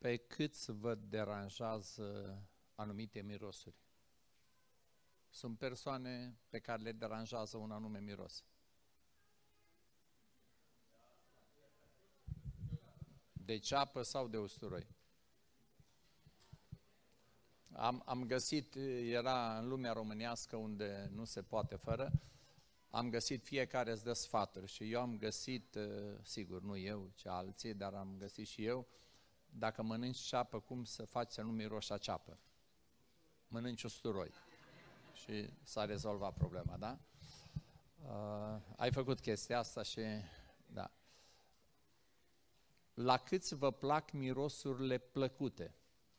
Pe câți vă deranjează anumite mirosuri? Sunt persoane pe care le deranjează un anume miros. De ceapă sau de usturoi? Am găsit, era în lumea românească unde nu se poate fără, am găsit, fiecare îți dă sfaturi și eu am găsit, sigur nu eu, ci alții, dar am găsit și eu, dacă mănânci ceapă, cum să faci să nu miroși a ceapă? Mănânci usturoi. Și s-a rezolvat problema, da? Ai făcut chestia asta și, da. La câți vă plac mirosurile plăcute?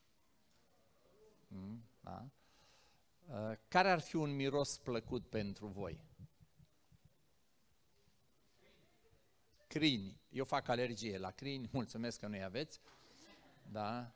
Da? Care ar fi un miros plăcut pentru voi? Crini. Eu fac alergie la crini, mulțumesc că nu-i aveți. Da?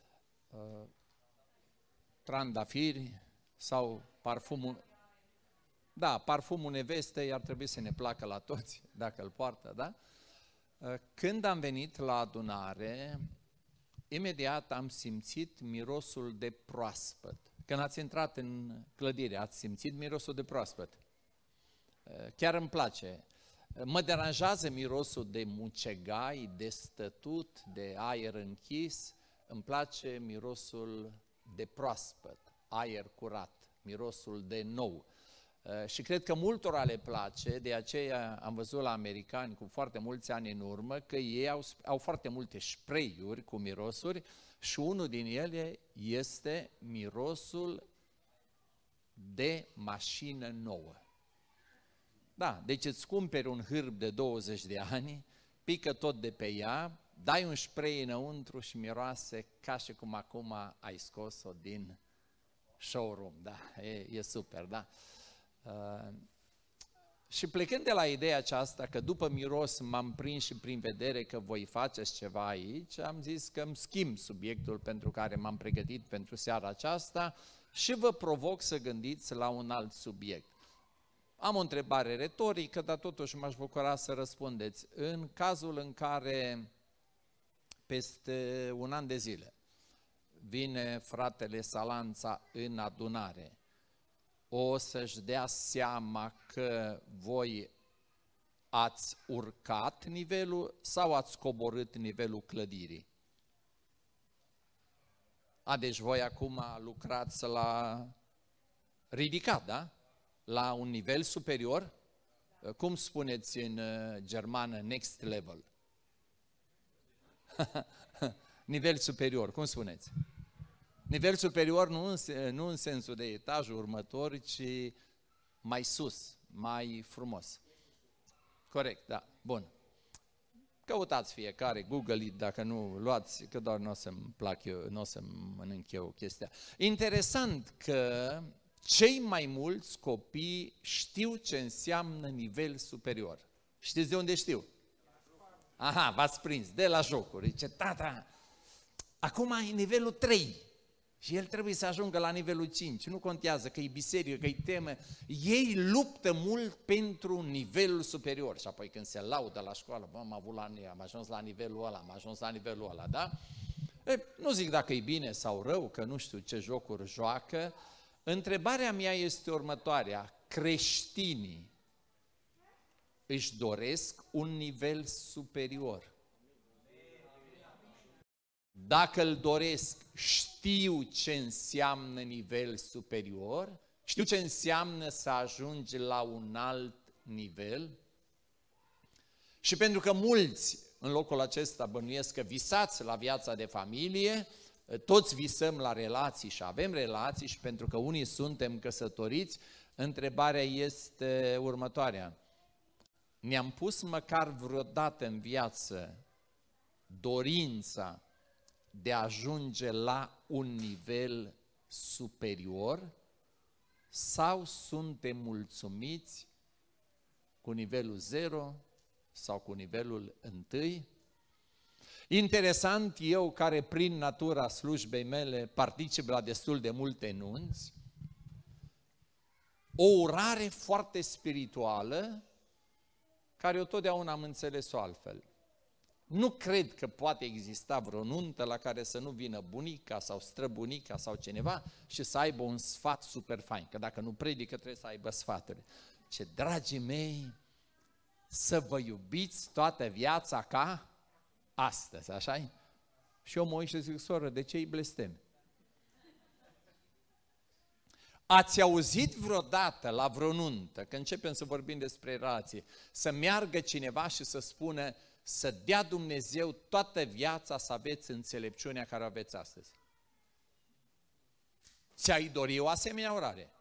Trandafiri sau parfumul. Da, parfumul nevestei ar trebui să ne placă la toți, dacă îl poartă, da? Când am venit la adunare, imediat am simțit mirosul de proaspăt. Când ați intrat în clădire, ați simțit mirosul de proaspăt. Chiar îmi place. Mă deranjează mirosul de mucegai, de stătut, de aer închis. Îmi place mirosul de proaspăt, aer curat, mirosul de nou. Și cred că multora le place, de aceea am văzut la americani cu foarte mulți ani în urmă că ei au foarte multe spray-uri cu mirosuri și unul din ele este mirosul de mașină nouă. Da, deci îți cumperi un hârb de 20 de ani, pică tot de pe ea, dai un spray înăuntru și miroase ca și cum acum ai scos-o din showroom. Da, e super, da? Și plecând de la ideea aceasta că după miros m-am prins și prin vedere că voi faceți ceva aici, am zis că îmi schimb subiectul pentru care m-am pregătit pentru seara aceasta și vă provoc să gândiți la un alt subiect. Am o întrebare retorică, dar totuși m-aș bucura să răspundeți. În cazul în care peste un an de zile vine fratele Salanța în adunare, o să-și dea seama că voi ați urcat nivelul sau ați coborât nivelul clădirii? Deci voi acum lucrați la ridicat, da? La un nivel superior? Cum spuneți în germană next level? Nivel superior, cum spuneți? Nivel superior nu în sensul de etajul următor, ci mai sus, mai frumos. Corect, da, bun. Căutați fiecare, Google it, dacă nu luați, că doar nu o să-mi plac eu, nu o să-mi mănânc eu chestia. Interesant că cei mai mulți copii știu ce înseamnă nivel superior. Știți de unde știu? Aha, v-ați prins, de la jocuri. Zice, tata, acum e nivelul 3 și el trebuie să ajungă la nivelul 5. Nu contează că e biserică, că e temă. Ei luptă mult pentru nivelul superior. Și apoi când se laudă la școală, bă, am ajuns la nivelul ăla, am ajuns la nivelul ăla, da? Nu zic dacă e bine sau rău, că nu știu ce jocuri joacă. Întrebarea mea este următoarea. Creștinii își doresc un nivel superior? Dacă îl doresc, știu ce înseamnă nivel superior? Știu ce înseamnă să ajungi la un alt nivel? Și pentru că mulți în locul acesta bănuiesc că visați la viața de familie, toți visăm la relații și avem relații și pentru că unii suntem căsătoriți, întrebarea este următoarea. Ne-am pus măcar vreodată în viață dorința de a ajunge la un nivel superior sau suntem mulțumiți cu nivelul 0 sau cu nivelul 1? Interesant, eu care prin natura slujbei mele particip la destul de multe nunți, o urare foarte spirituală care eu totdeauna am înțeles-o altfel. Nu cred că poate exista vreo nuntă la care să nu vină bunica sau străbunica sau cineva și să aibă un sfat super fain, că dacă nu predică trebuie să aibă sfaturi. Ce, dragii mei, să vă iubiți toată viața ca astăzi, așa-i? Și eu mă uit și zic, soră, de ce îi blestemi? Ați auzit vreodată la vreo nuntă, că începem să vorbim despre relații, să meargă cineva și să spună să dea Dumnezeu toată viața să aveți înțelepciunea care o aveți astăzi? Ți-ai dori o asemenea orare?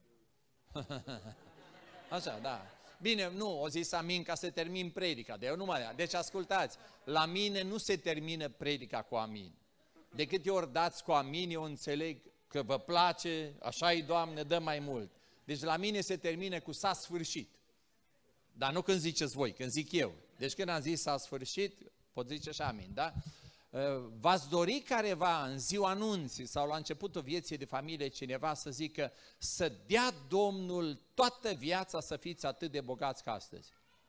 Așa, da. Bine, nu, o zis amin ca să termin predica, de eu nu mai. Deci ascultați, la mine nu se termină predica cu amin. De câte ori dați cu amin, eu înțeleg că vă place, așa-i Doamne, dă mai mult. Deci la mine se termine cu s-a sfârșit. Dar nu când ziceți voi, când zic eu. Deci când am zis s-a sfârșit, pot zice și amin, da? V-ați dori careva în ziua anunții sau la începutul vieții de familie cineva să zică să dea Domnul toată viața să fiți atât de bogați ca astăzi?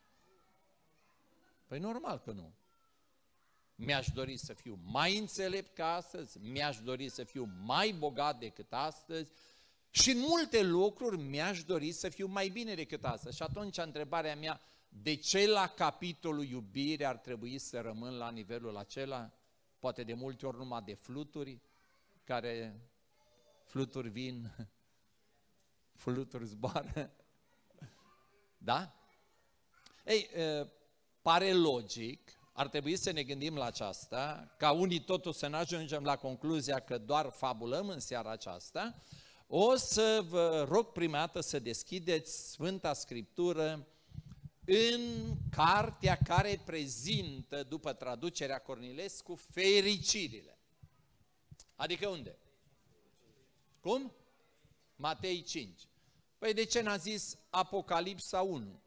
Păi normal că nu. Mi-aș dori să fiu mai înțelept ca astăzi, mi-aș dori să fiu mai bogat decât astăzi și în multe lucruri mi-aș dori să fiu mai bine decât astăzi. Și atunci întrebarea mea, de ce la capitolul iubire ar trebui să rămân la nivelul acela? Poate de multe ori numai de fluturi, care fluturi vin, fluturi zboară. Da? Ei, pare logic, ar trebui să ne gândim la aceasta, ca unii totuși să ne ajungem la concluzia că doar fabulăm în seara aceasta. O să vă rog prima dată să deschideți Sfânta Scriptură în cartea care prezintă, după traducerea Cornilescu, fericirile. Adică unde? Cum? Matei 5. Păi de ce n-a zis Apocalipsa 1?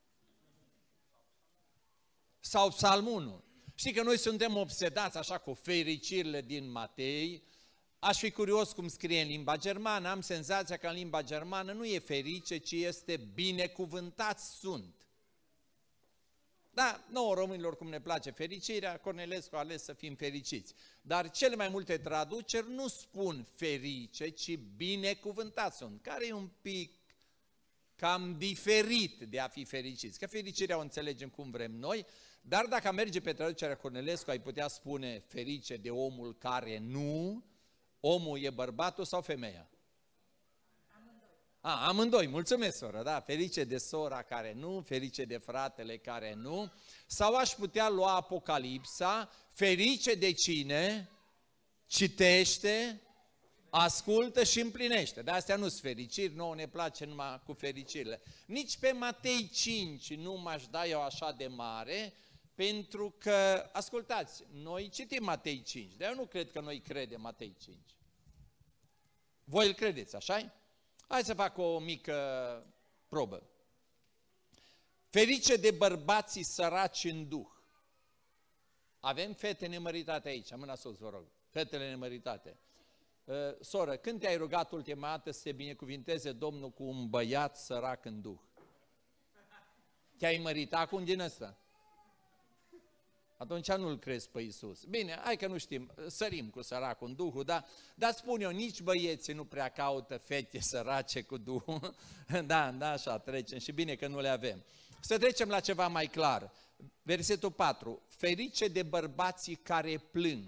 Sau Psalmul 1? Știi că noi suntem obsedați așa cu fericirile din Matei. Aș fi curios cum scrie în limba germană, am senzația că în limba germană nu e ferice, ci este binecuvântați sunt. Da, nouă românilor cum ne place fericirea, Cornelescu a ales să fim fericiți. Dar cele mai multe traduceri nu spun ferice, ci binecuvântați sunt, care e un pic cam diferit de a fi fericiți. Că fericirea o înțelegem cum vrem noi, dar dacă merge pe traducerea Cornelescu, ai putea spune ferice de omul care nu, omul e bărbatul sau femeia? Amândoi, mulțumesc, soră, da, ferice de sora care nu, ferice de fratele care nu, sau aș putea lua Apocalipsa, ferice de cine citește, ascultă și împlinește. De astea nu sunt fericiri, nouă ne place numai cu fericirile. Nici pe Matei 5 nu m-aș da eu așa de mare, pentru că, ascultați, noi citim Matei 5, dar eu nu cred că noi credem Matei 5. Voi îl credeți, așa-i? Hai să fac o mică probă. Ferice de bărbații săraci în duh. Avem fete nemăritate aici, mâna sus, vă rog, fetele nemăritate. Soră, când te-ai rugat ultima dată să te binecuvinteze Domnul cu un băiat sărac în duh? Te-ai măritat cu un din ăsta? Atunci nu-L crezi pe Iisus. Bine, hai că nu știm, sărim cu săracul în Duhul, dar spun eu, nici băieții nu prea caută fete sărace cu Duhul. Da, așa trecem și bine că nu le avem. Să trecem la ceva mai clar. Versetul 4. Ferice de bărbații care plâng.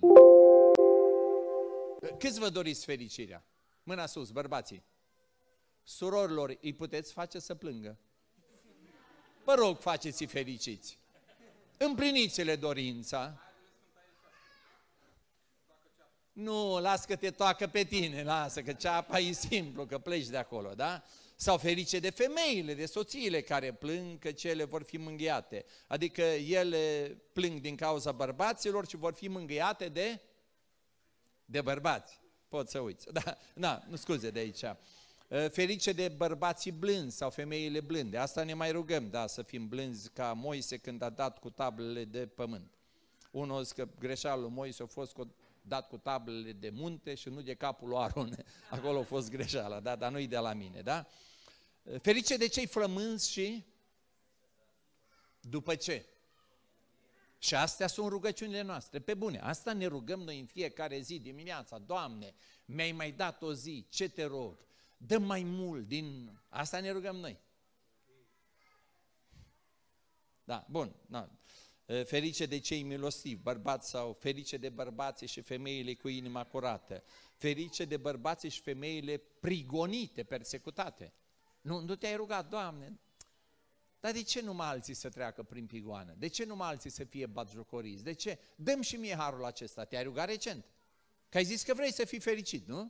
Câți vă doriți fericirea? Mâna sus, bărbații. Surorilor, îi puteți face să plângă? Vă rog, faceți-i fericiți. Împliniți-le dorința. Nu, las că te toacă pe tine, lasă că ceapa e simplu, că pleci de acolo, da? Sau ferice de femeile, de soțiile care plâng că cele vor fi mângâiate. Adică ele plâng din cauza bărbaților și vor fi mângâiate de bărbați. Poți să uiți. Da, nu scuze de aici. Ferice de bărbații blânzi sau femeile blânde. Asta ne mai rugăm, da, să fim blânzi ca Moise când a dat cu tablele de pământ. Unul zice că greșeala lui Moise a fost dat cu tablele de munte și nu de capul lui Aron. Acolo a fost greșeala, da, dar nu-i de la mine, da? Ferice de cei flămânzi și după ce? Și astea sunt rugăciunile noastre, pe bune. Asta ne rugăm noi în fiecare zi, dimineața. Doamne, mi-ai mai dat o zi, ce te rog? Dă mai mult din... Asta ne rugăm noi. Da, bun. Da. Ferice de cei milostivi, bărbați sau ferice de bărbații și femeile cu inima curată. Ferice de bărbații și femeile prigonite, persecutate. Nu te-ai rugat, Doamne, dar de ce numai alții să treacă prin prigoană? De ce numai alții să fie batjocoriți? De ce? Dăm și mie harul acesta. Te-ai rugat recent? Că ai zis că vrei să fii fericit, nu?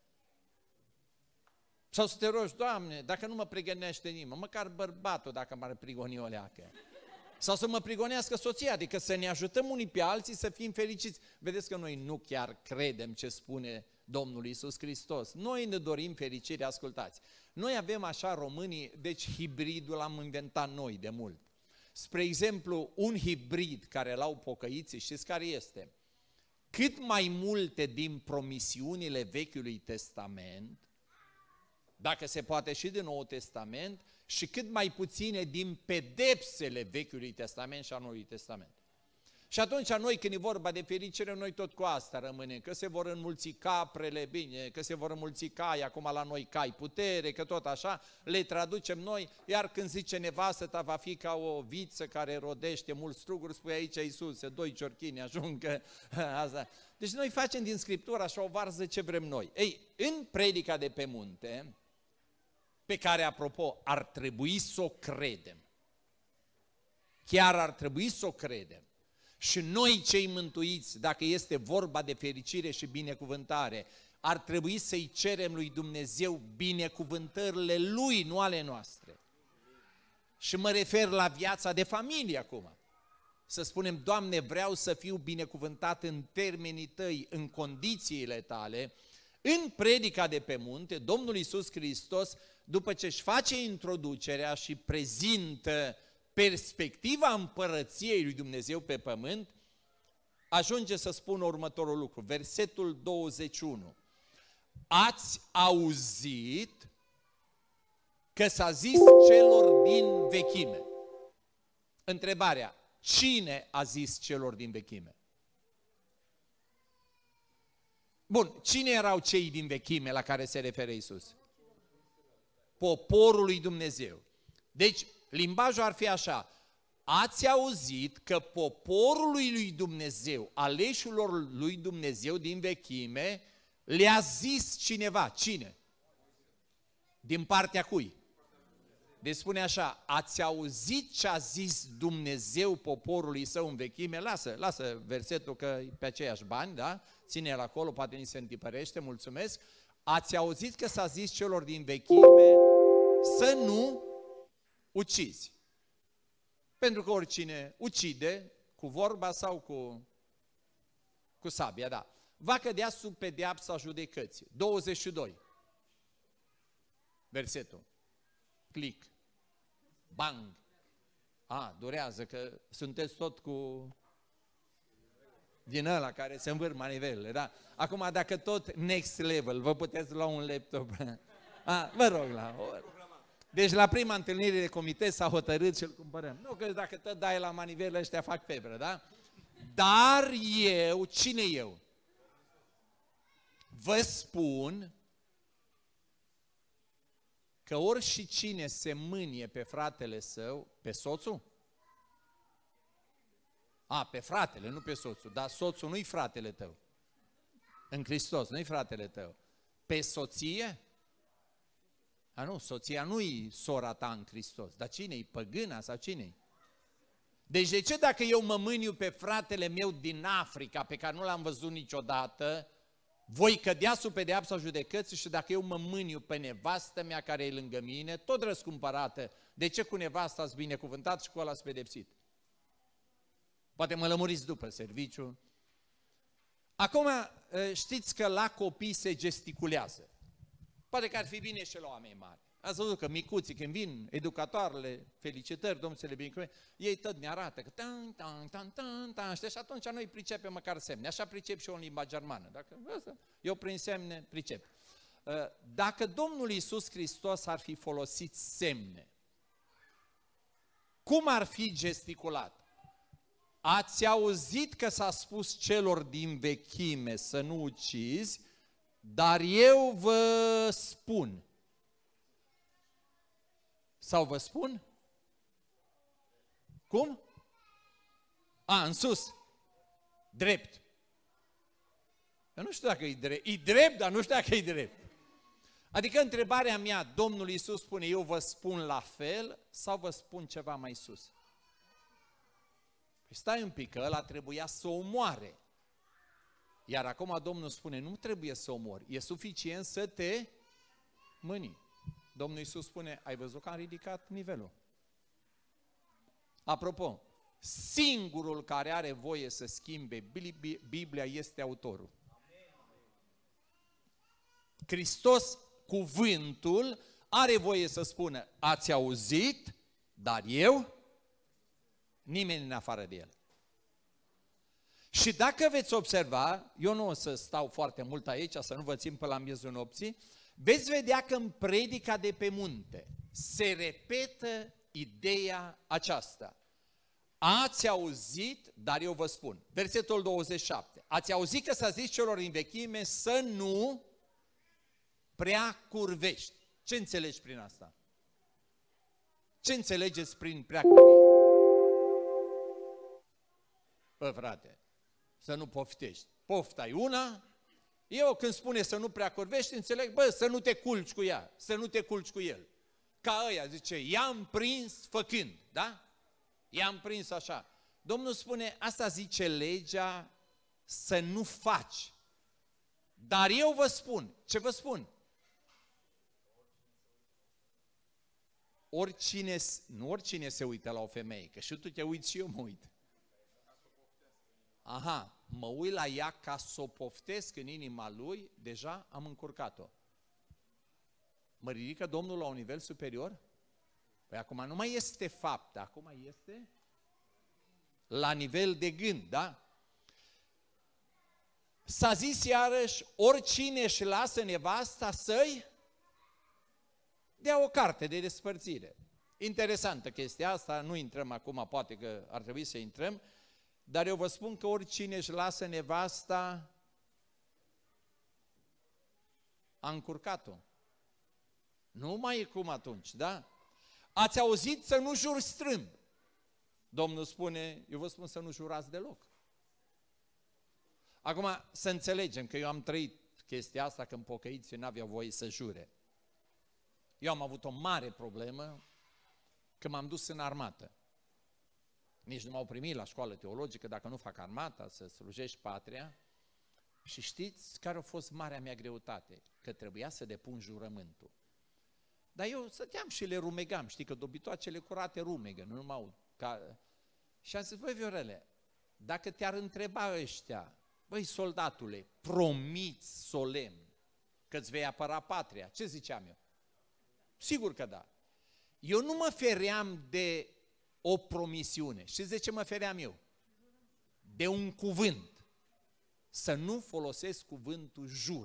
Sau să te rogi, Doamne, dacă nu mă prigonește nimeni, măcar bărbatul dacă m-ar prigoni o leacă. Sau să mă prigonească soția, adică să ne ajutăm unii pe alții să fim fericiți. Vedeți că noi nu chiar credem ce spune Domnul Iisus Hristos. Noi ne dorim fericire, ascultați. Noi avem așa românii, deci hibridul l-am inventat noi de mult. Spre exemplu, un hibrid care l-au pocăiții, știți care este? Cât mai multe din promisiunile Vechiului Testament, dacă se poate și din Noul Testament, și cât mai puține din pedepsele Vechiului Testament și a Noului Testament. Și atunci noi când e vorba de fericire, noi tot cu asta rămânem, că se vor înmulți caprele, bine, că se vor înmulți cai, acum la noi cai putere, că tot așa, le traducem noi, iar când zice nevastă ta va fi ca o viță care rodește mulți struguri, spui aici Iisuse, 2 ciorchini ajungă, asta. Deci noi facem din Scriptură așa o varză ce vrem noi. Ei, în predica de pe munte, pe care, apropo, ar trebui să o credem, chiar ar trebui să o credem, și noi cei mântuiți, dacă este vorba de fericire și binecuvântare, ar trebui să-i cerem lui Dumnezeu binecuvântările Lui, nu ale noastre. Și mă refer la viața de familie acum. Să spunem, Doamne, vreau să fiu binecuvântat în termenii Tăi, în condițiile Tale. În predica de pe munte, Domnul Iisus Hristos, după ce își face introducerea și prezintă perspectiva împărăției lui Dumnezeu pe pământ, ajunge să spună următorul lucru, versetul 21. Ați auzit că s-a zis celor din vechime. Întrebarea, cine a zis celor din vechime? Bun, cine erau cei din vechime la care se referă Iisus? Poporul lui Dumnezeu. Deci, limbajul ar fi așa, ați auzit că poporul lui Dumnezeu, aleșilor lui Dumnezeu din vechime, le-a zis cineva. Cine? Din partea cui? Deci spune așa, ați auzit ce a zis Dumnezeu poporului său în vechime? Lasă versetul că e pe aceiași bani, da? Ține-l acolo, poate ni se întipărește, mulțumesc. Ați auzit că s-a zis celor din vechime să nu ucizi. Pentru că oricine ucide, cu vorba sau cu sabia, da, va cădea sub pedeapsa judecății. 22. Versetul. Click. Bang. Durează că sunteți tot cu din ăla care se învârt manivelele, da? Acum, dacă tot next level, vă puteți lua un laptop. Vă rog, deci la prima întâlnire de comitet s-a hotărât și îl cumpărăm. Nu că dacă tot dai la manivele, ăștia fac febră, da? Dar eu, cine eu? Vă spun că ori și cine se mânie pe fratele său, pe soțul? Pe fratele, nu pe soțul, dar soțul nu-i fratele tău. În Hristos, nu-i fratele tău. Pe soție? Nu, soția nu-i sora ta în Hristos, dar cine-i? Păgâna sau cine-i? Deci de ce dacă eu mă mâniu pe fratele meu din Africa, pe care nu l-am văzut niciodată, voi cădea sub pedeapsa judecății? Și dacă eu mă mâniu pe nevastă mea care e lângă mine, tot răscumpărată, de ce cu nevasta ați binecuvântat și cu ăla ați pedepsit? Poate mă lămuriți după serviciu. Acum știți că la copii se gesticulează. Poate că ar fi bine și la oameni mari. Ați văzut că micuții când vin, educatoarele, felicitări, Domnul să le binecuvânteze, ei tot ne arată că tan, și atunci noi pricepem măcar semne. Așa pricep și eu în limba germană. Eu prin semne pricep. Dacă Domnul Iisus Hristos ar fi folosit semne, cum ar fi gesticulat? ați auzit că s-a spus celor din vechime să nu ucizi, dar eu vă spun. Sau vă spun? Cum? În sus. Drept. Eu nu știu dacă e drept. E drept, dar nu știu dacă e drept. Adică întrebarea mea, Domnul Iisus spune, eu vă spun la fel sau vă spun ceva mai sus? Păi stai un pic, că ăla trebuia să o omoare. Iar acum Domnul spune, nu trebuie să omori, e suficient să te mâni. Domnul Iisus spune, ai văzut că am ridicat nivelul. Apropo, singurul care are voie să schimbe Biblia este autorul. Hristos, cuvântul, are voie să spună, ați auzit, dar eu, nimeni în afară de el. Și dacă veți observa, eu nu o să stau foarte mult aici, să nu vă țin pe la miezul nopții, veți vedea că în predica de pe munte se repetă ideea aceasta. Ați auzit, dar eu vă spun. Versetul 27. Ați auzit că s-a zis celor din vechime să nu prea curvești. Ce înțelegi prin asta? Ce înțelegeți prin prea curvie? Bă, frate, să nu poftești. Pofta e una. Eu când spune să nu prea curvești, înțeleg, bă, să nu te culci cu ea, să nu te culci cu el. Ca ăia, zice, i-am prins făcând, da? I-am prins așa. Domnul spune, asta zice legea, să nu faci. Dar eu vă spun, ce vă spun? Nu oricine se uită la o femeie, că și tu te uiți și eu mă uit. Aha, mă uit la ea ca să o poftesc în inima lui, deja am încurcat-o. Mă ridică Domnul la un nivel superior? Păi acum nu mai este fapt, acum este la nivel de gând, da? S-a zis iarăși, oricine își lasă nevasta să-i dea o carte de despărțire. Interesantă chestia asta, nu intrăm acum, poate că ar trebui să intrăm, dar eu vă spun că oricine își lasă nevasta a încurcat-o. Nu mai e cum atunci, da? Ați auzit să nu juri strâmb. Domnul spune, eu vă spun să nu jurați deloc. Acum să înțelegem că eu am trăit chestia asta când pocăiții n-aveau voie să jure. Eu am avut o mare problemă când m-am dus în armată. Nici nu m-au primit la școală teologică dacă nu fac armata, să slujești patria. Și știți care a fost marea mea greutate? Că trebuia să depun jurământul. Dar eu stăteam și le rumegam, știi că dobitoacele curate rumegă, nu numai ca... Și am zis, băi Viorele, dacă te-ar întreba ăștia, băi soldatule, promiți solemn că îți vei apăra patria, ce ziceam eu? Sigur că da. Eu nu mă feream de o promisiune. Știți de ce mă feream eu? De un cuvânt. Să nu folosesc cuvântul jur.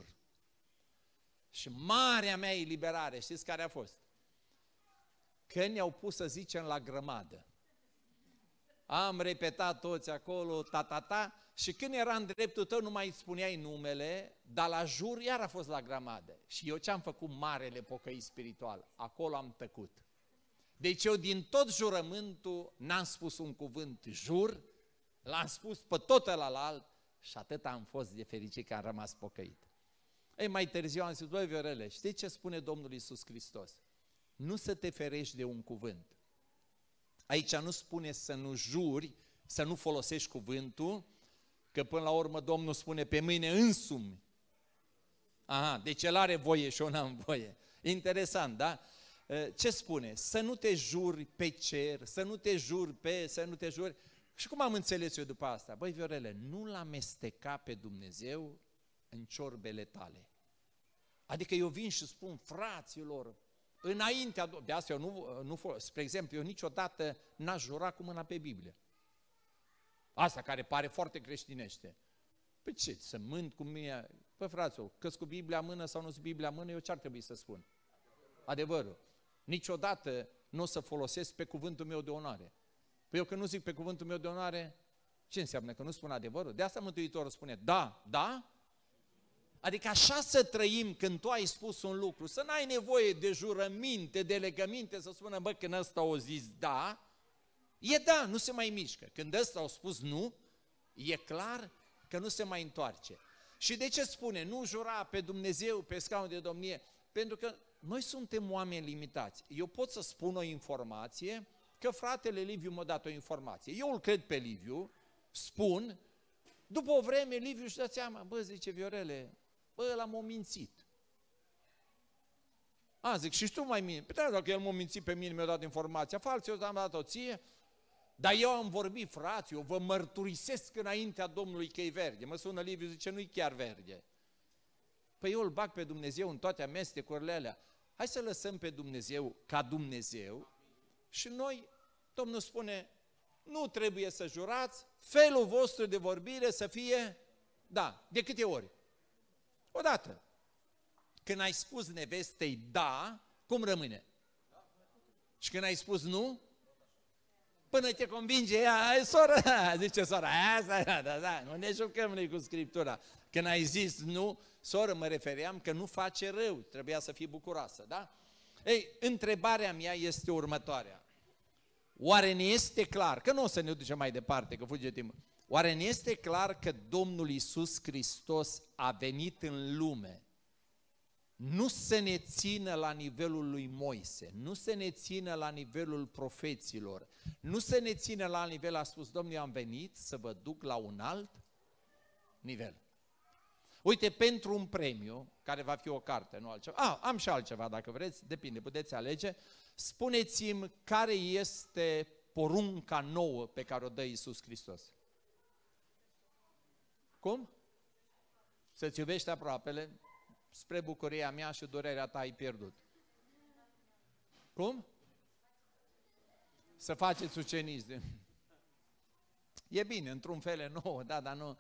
Și marea mea eliberare, știți care a fost? Că ne-au pus, să zicem, la grămadă. Am repetat toți acolo, ta, și când era în dreptul tău nu mai spuneai numele, dar la jur iar a fost la grămadă. Și eu ce-am făcut marele pocăit spiritual? Acolo am tăcut. Deci eu din tot jurământul n-am spus un cuvânt jur, l-am spus pe tot ălalt și atât am fost de fericit că am rămas pocăit. Ei, mai târziu am zis, băi Viorele, știi ce spune Domnul Iisus Hristos? Nu să te ferești de un cuvânt. Aici nu spune să nu juri, să nu folosești cuvântul, că până la urmă Domnul spune pe mâine însumi. Aha, deci el are voie și eu n-am voie. Interesant, da? Ce spune? Să nu te juri pe cer, să nu te juri să nu te juri. Și cum am înțeles eu după asta? Băi Viorele, nu-L amesteca pe Dumnezeu în ciorbele tale. Adică eu vin și spun, fraților, înaintea, de asta eu nu spre exemplu, eu niciodată n-aș jura cu mâna pe Biblie. Asta care pare foarte creștinește. Păi ce, să mânt cu mine? Păi fraților, că-s cu Biblia în mână sau nu-s Biblia în mână, eu ce-ar trebui să spun? Adevărul. Niciodată nu o să folosesc pe cuvântul meu de onoare. Păi eu când nu zic pe cuvântul meu de onoare, Ce înseamnă? Că nu spun adevărul? De asta Mântuitorul spune, da, da? Adică așa să trăim când tu ai spus un lucru, să n-ai nevoie de jurăminte, de legăminte, să spună, bă, când ăsta o zis da, e da, nu se mai mișcă. Când ăsta au spus nu, e clar că nu se mai întoarce. Și de ce spune? Nu jura pe Dumnezeu, pe scaun de domnie, pentru că noi suntem oameni limitați. Eu pot să spun o informație, că fratele Liviu m-a dat o informație. Eu îl cred pe Liviu, spun, după o vreme Liviu își dă seama, bă, zice Viorele, bă, ăla m-a mințit. Zic, și tu mai mine? Păi da, dacă el m-a mințit pe mine, mi-a dat informația falsă, eu am dat-o ție, dar eu am vorbit, frați, eu vă mărturisesc înaintea Domnului că e verde. Mă sună Liviu, zice, nu-i chiar verde. Păi eu îl bag pe Dumnezeu în toate amestecurile alea. Hai să lăsăm pe Dumnezeu ca Dumnezeu și noi, Domnul spune, nu trebuie să jurați, felul vostru de vorbire să fie, da, de câte ori? Odată. Când ai spus nevestei da, cum rămâne? Și când ai spus nu? Până te convinge ea, soră, zice sora, da, nu ne jucăm noi cu Scriptura. Când ai zis nu, soră, mă refeream că nu face rău, trebuia să fii bucuroasă, da? Ei, întrebarea mea este următoarea. Oare ne este clar, că nu o să ne ducem mai departe, că fuge timpul, oare ne este clar că Domnul Iisus Hristos a venit în lume nu să ne țină la nivelul lui Moise, nu să ne țină la nivelul profeților, nu să ne țină la nivel, a spus, Domnul, eu am venit să vă duc la un alt nivel. Uite, pentru un premiu, care va fi o carte, nu altceva, am și altceva dacă vreți, depinde, puteți alege, spuneți-mi care este porunca nouă pe care o dă Iisus Hristos. Cum? Să-ți iubești aproapele, spre bucuria mea și durerea ta ai pierdut. Cum? Să faceți ucenici. E bine, într-un fel e nouă, da, dar nu...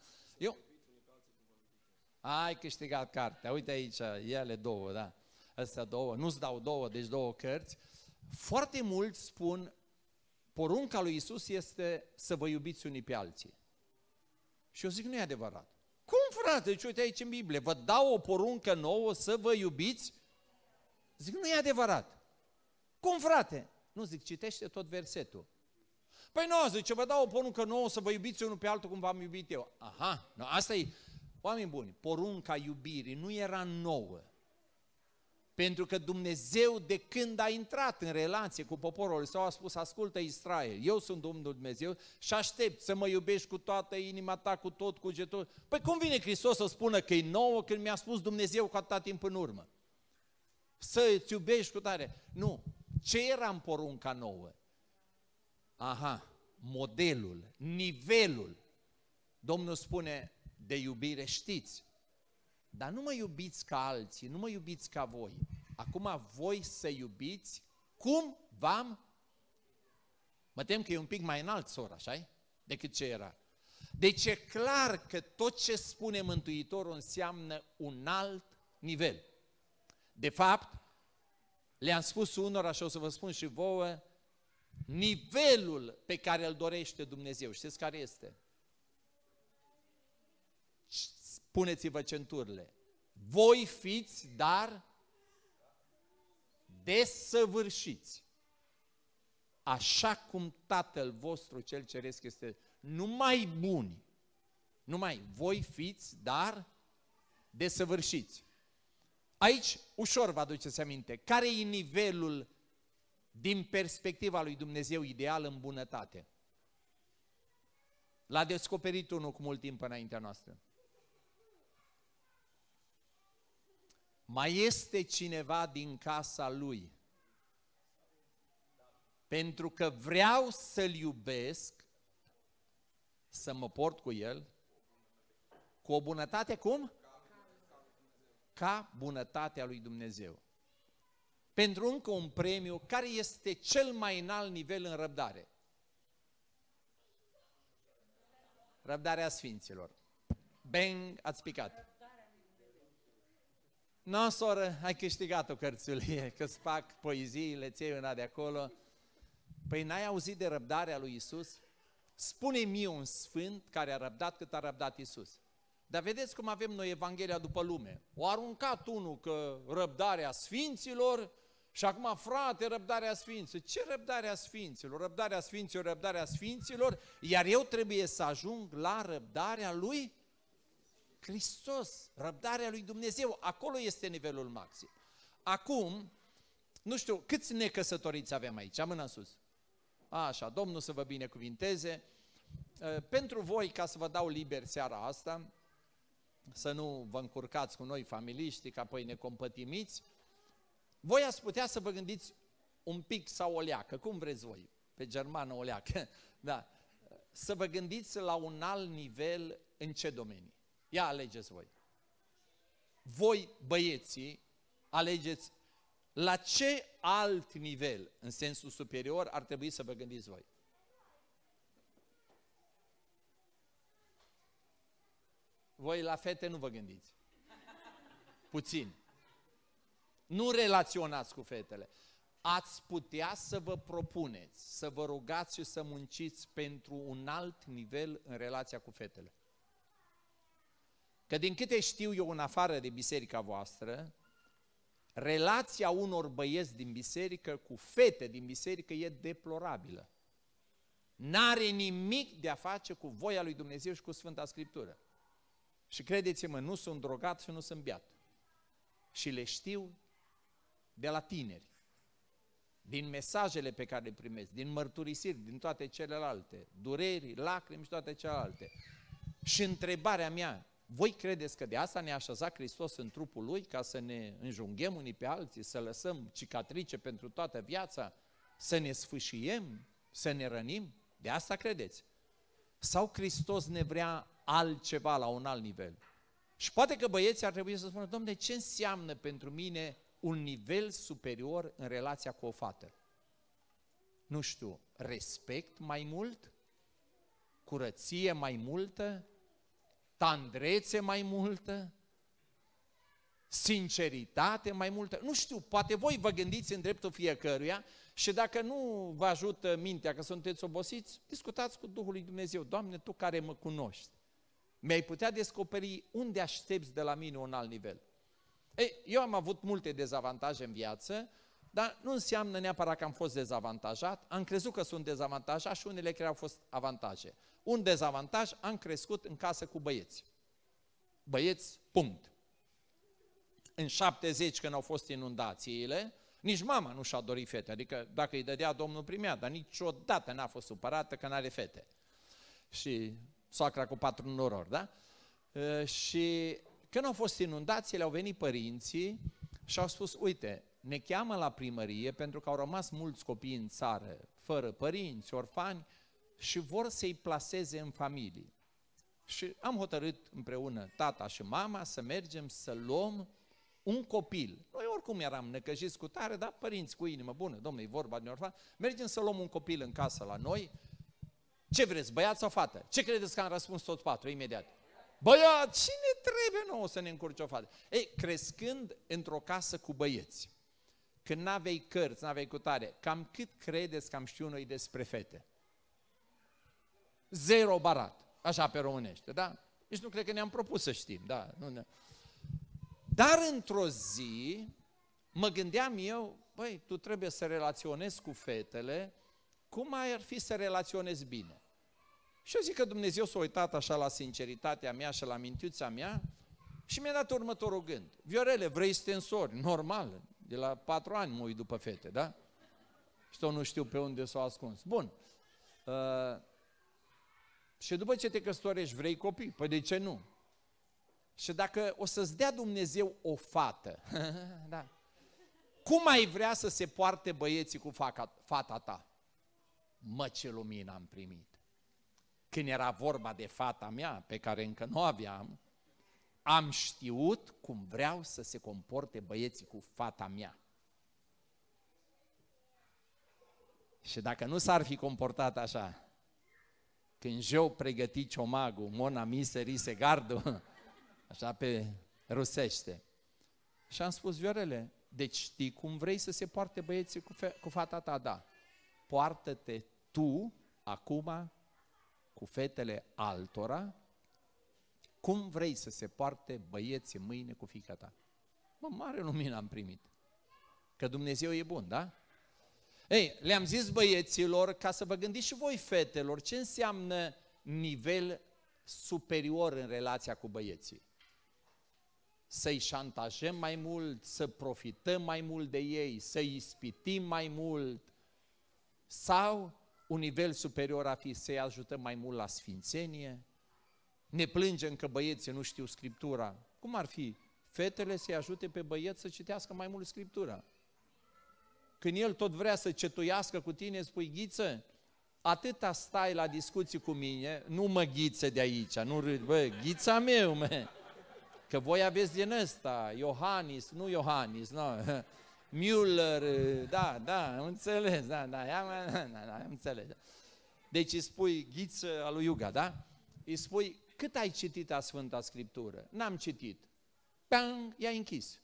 Ai câștigat cartea, uite aici, ele două, da. Astea două, nu-ți dau două, deci două cărți. Foarte mulți spun, porunca lui Iisus este să vă iubiți unii pe alții. Și eu zic, nu e adevărat. Cum, frate? Deci uite aici în Biblie, vă dau o poruncă nouă să vă iubiți? Zic, nu e adevărat. Cum, frate? Nu, zic, citește tot versetul. Păi nu, zice, vă dau o poruncă nouă să vă iubiți unul pe altul cum v-am iubit eu. Aha, no, asta e, oameni buni, porunca iubirii nu era nouă. Pentru că Dumnezeu, de când a intrat în relație cu poporul său, a spus, ascultă Israel, eu sunt Domnul Dumnezeu și aștept să mă iubești cu toată inima ta, cu tot cugetul. Păi cum vine Hristos să spună că e nouă când mi-a spus Dumnezeu cu atâta timp în urmă? Să-ți iubești cu tare. Nu. Ce era în porunca nouă? Aha, modelul, nivelul. Domnul spune, de iubire știți. Dar nu mă iubiți ca alții, nu mă iubiți ca voi. Acum voi să iubiți cum v-am... Mă tem că e un pic mai înalt, sora, așa-i? Decât ce era. Deci e clar că tot ce spune Mântuitorul înseamnă un alt nivel. De fapt, le-am spus unora și o să vă spun și vouă, nivelul pe care îl dorește Dumnezeu. Știți care este? Puneți-vă centurile. Voi fiți, dar desăvârșiți. Așa cum Tatăl vostru cel ceresc este numai buni. Numai voi fiți, dar desăvârșiți. Aici ușor vă aduceți aminte. Care e nivelul din perspectiva lui Dumnezeu ideal în bunătate? L-a descoperit unul cu mult timp înaintea noastră. Mai este cineva din casa lui, pentru că vreau să-l iubesc, să mă port cu el, cu o bunătate, cum? Ca bunătatea lui Dumnezeu. Pentru încă un premiu, care este cel mai înalt nivel în răbdare? Răbdarea Sfinților. Bang, ați picat. Nu, soră, ai câștigat o cărțulie, că-ți fac poezii, le ții una de acolo. Păi n-ai auzit de răbdarea lui Iisus? spune mie un sfânt care a răbdat cât a răbdat Iisus. Dar vedeți cum avem noi Evanghelia după lume. O aruncat unul că răbdarea sfinților și acum, frate, răbdarea sfinților. Ce răbdarea sfinților? Răbdarea sfinților, iar eu trebuie să ajung la răbdarea lui Hristos, răbdarea lui Dumnezeu. Acolo este nivelul maxim. Acum, nu știu, câți necăsătoriți avem aici? Mâna în sus. Așa, Domnul să vă binecuvinteze. Pentru voi, ca să vă dau liber seara asta, să nu vă încurcați cu noi familiștii, că apoi ne compătimiți, voi ați putea să vă gândiți un pic sau o leacă, cum vreți voi, pe germană o leacă, da, să vă gândiți la un alt nivel în ce domenii. Ia alegeți voi. Voi, băieții, alegeți la ce alt nivel, în sensul superior, ar trebui să vă gândiți voi. Voi la fete nu vă gândiți. Puțin. Nu relaționați cu fetele. Ați putea să vă propuneți, să vă rugați și să munciți pentru un alt nivel în relația cu fetele. Că din câte știu eu în afară de biserica voastră, relația unor băieți din biserică cu fete din biserică e deplorabilă. N-are nimic de a face cu voia lui Dumnezeu și cu Sfânta Scriptură. Și credeți-mă, nu sunt drogat și nu sunt beat. Și le știu de la tineri, din mesajele pe care le primesc, din mărturisiri, din toate celelalte, dureri, lacrimi și toate celelalte. Și întrebarea mea, voi credeți că de asta ne-a așezat Hristos în trupul Lui, ca să ne înjunghem unii pe alții, să lăsăm cicatrice pentru toată viața, să ne sfâșiem, să ne rănim? De asta credeți? Sau Hristos ne vrea altceva la un alt nivel? Și poate că băieții ar trebui să spună, Dom'le, ce înseamnă pentru mine un nivel superior în relația cu o fată? Nu știu, respect mai mult? Curăție mai multă? Tandrețe mai multă? Sinceritate mai multă? Nu știu, poate voi vă gândiți în dreptul fiecăruia și dacă nu vă ajută mintea că sunteți obosiți, discutați cu Duhul lui Dumnezeu. Doamne, Tu care mă cunoști, mi-ai putea descoperi unde aștepți de la mine un alt nivel. Ei, eu am avut multe dezavantaje în viață, dar nu înseamnă neapărat că am fost dezavantajat. Am crezut că sunt dezavantajat și unele care au fost avantaje. Un dezavantaj, am crescut în casă cu băieți. Băieți, punct. În 70, când au fost inundațiile, nici mama nu și-a dorit fete. Adică dacă îi dădea, Domnul primea, dar niciodată n-a fost supărată că n-are fete. Și soacra cu 4 norori, da? Și când au fost inundațiile, au venit părinții și au spus, uite, ne cheamă la primărie pentru că au rămas mulți copii în țară, fără părinți, orfani, și vor să-i plaseze în familii. Și am hotărât împreună, tata și mama, să mergem să luăm un copil. Noi oricum eram necăjiți cu tare, dar părinți cu inimă bună, Dom'le, e vorba de orfan, mergem să luăm un copil în casă la noi. Ce vreți, băiat sau fată? Ce credeți că am răspuns toți 4 imediat? Băiat, cine trebuie nouă să ne încurce o fată? Ei, crescând într-o casă cu băieți, când n-aveai cărți, n-aveai cutare, cam cât credeți că am știut noi despre fete? 0 barat, așa pe românește, da? Nici nu cred că ne-am propus să știm, da? Dar într-o zi, mă gândeam eu, băi, tu trebuie să relaționezi cu fetele, cum ar fi să relaționezi bine? Și eu zic că Dumnezeu s-a uitat așa la sinceritatea mea și la mintiuța mea și mi-a dat următorul gând. Viorele, vrei stensori? Normal, de la 4 ani mă uit după fete, da? Și tot nu știu pe unde s-au ascuns. Bun. Și după ce te căsătorești, vrei copii? Păi de ce nu? Și dacă o să-ți dea Dumnezeu o fată, da, cum ai vrea să se poarte băieții cu fata ta? Mă, ce lumină am primit! Când era vorba de fata mea, pe care încă nu aveam, am știut cum vreau să se comporte băieții cu fata mea. Și dacă nu s-ar fi comportat așa, când eu pregăti ciomagul, mona miserise gardul, așa pe rusește, și am spus, Viorele, deci știi cum vrei să se poarte băieții cu fata ta? Da. Poartă-te tu acum cu fetele altora, cum vrei să se poarte băieții mâine cu fiica ta? Mă, mare lumină am primit. Că Dumnezeu e bun, da? Ei, le-am zis băieților, ca să vă gândiți și voi, fetelor, ce înseamnă nivel superior în relația cu băieții. Să-i șantajăm mai mult, să profităm mai mult de ei, să-i ispitim mai mult, sau un nivel superior a fi să-i ajutăm mai mult la sfințenie. Ne plângem că băieții nu știu Scriptura. Cum ar fi? Fetele să-i ajute pe băieți să citească mai mult Scriptura. Când el tot vrea să cetuiască cu tine, spui, Ghiță, atâta stai la discuții cu mine, nu mă Ghiță de aici, nu râd, bă, Ghița meu, mă. Că voi aveți din ăsta, Iohannis, nu Iohannis, nu, Müller, da, am înțeles, am înțeles. Deci îi spui, Ghiță al lui Iuga, da? Îi spui, cât ai citit a Sfânta Scriptură? N-am citit. Bang, i-a închis.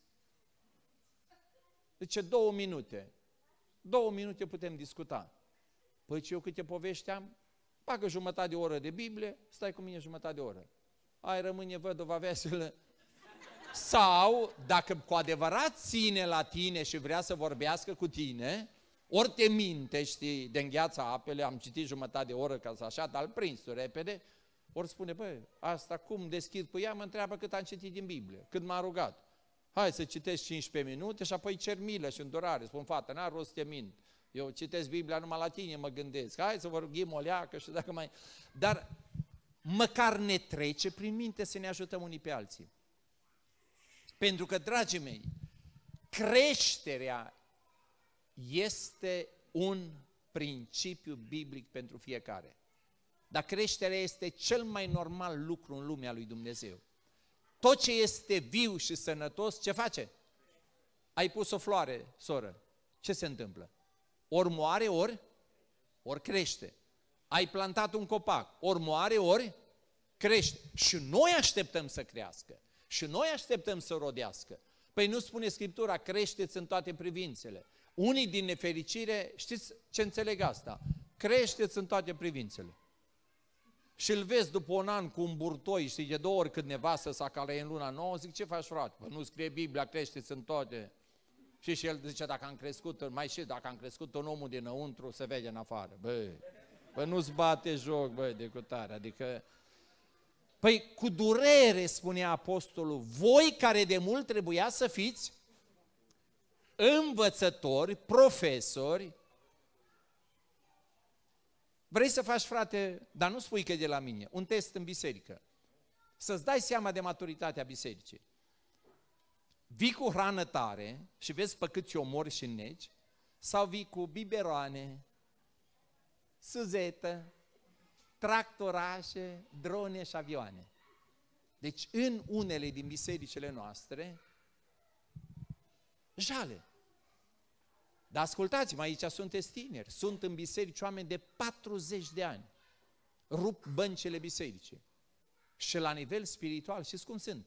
Zice, 2 minute. 2 minute putem discuta. Păi ce eu câte povești am? Bagă jumătate de oră de Biblie, stai cu mine jumătate de oră. Ai rămâne văduva veselă. Sau, dacă cu adevărat ține la tine și vrea să vorbească cu tine, ori te minte, știi, de îngheață apele, am citit jumătate de oră ca să așa, dar îl prins tu repede, ori spune, băi, asta cum deschid cu ea, mă întreabă cât am citit din Biblie, cât m-a rugat. Hai să citesc 15 minute și apoi cer milă și îndurare. Spun, fată, n-ar rost să te mint. Eu citesc Biblia numai la tine, mă gândesc. Hai să vorbim o leacă și dacă mai... Dar măcar ne trece prin minte să ne ajutăm unii pe alții. Pentru că, dragii mei, creșterea este un principiu biblic pentru fiecare. Dar creșterea este cel mai normal lucru în lumea lui Dumnezeu. Tot ce este viu și sănătos, ce face? Ai pus o floare, soră, ce se întâmplă? Ori moare, ori crește. Ai plantat un copac, ori moare, ori crește. Și noi așteptăm să crească. Și noi așteptăm să rodească. Păi nu spune Scriptura, creșteți în toate privințele. Unii din nefericire, știți ce înțeleg asta? Creșteți în toate privințele. Și îl vezi după un an cu un burtoi, știi, de 2 ori cât nevastă s-a calei în luna nouă, zic, ce faci, frate? Păi nu scrie Biblia, creșteți în toate. Și el zice, dacă am crescut, mai și dacă am crescut un omul dinăuntru, se vede în afară. Băi, nu-ți bate joc, băi, de cutare, adică... Păi cu durere, spunea apostolul, voi care de mult trebuia să fiți învățători, profesori. Vrei să faci, frate, dar nu spui că e de la mine, un test în biserică. Să-ți dai seama de maturitatea bisericii. Vii cu hrană tare și vezi pe cât omori și înnegi, sau vii cu biberoane, suzetă, tractorașe, drone și avioane. Deci în unele din bisericile noastre, jale. Dar ascultați-mă, aici sunteți tineri, sunt în biserici oameni de 40 de ani, rup băncile bisericii. Și la nivel spiritual, știți cum sunt?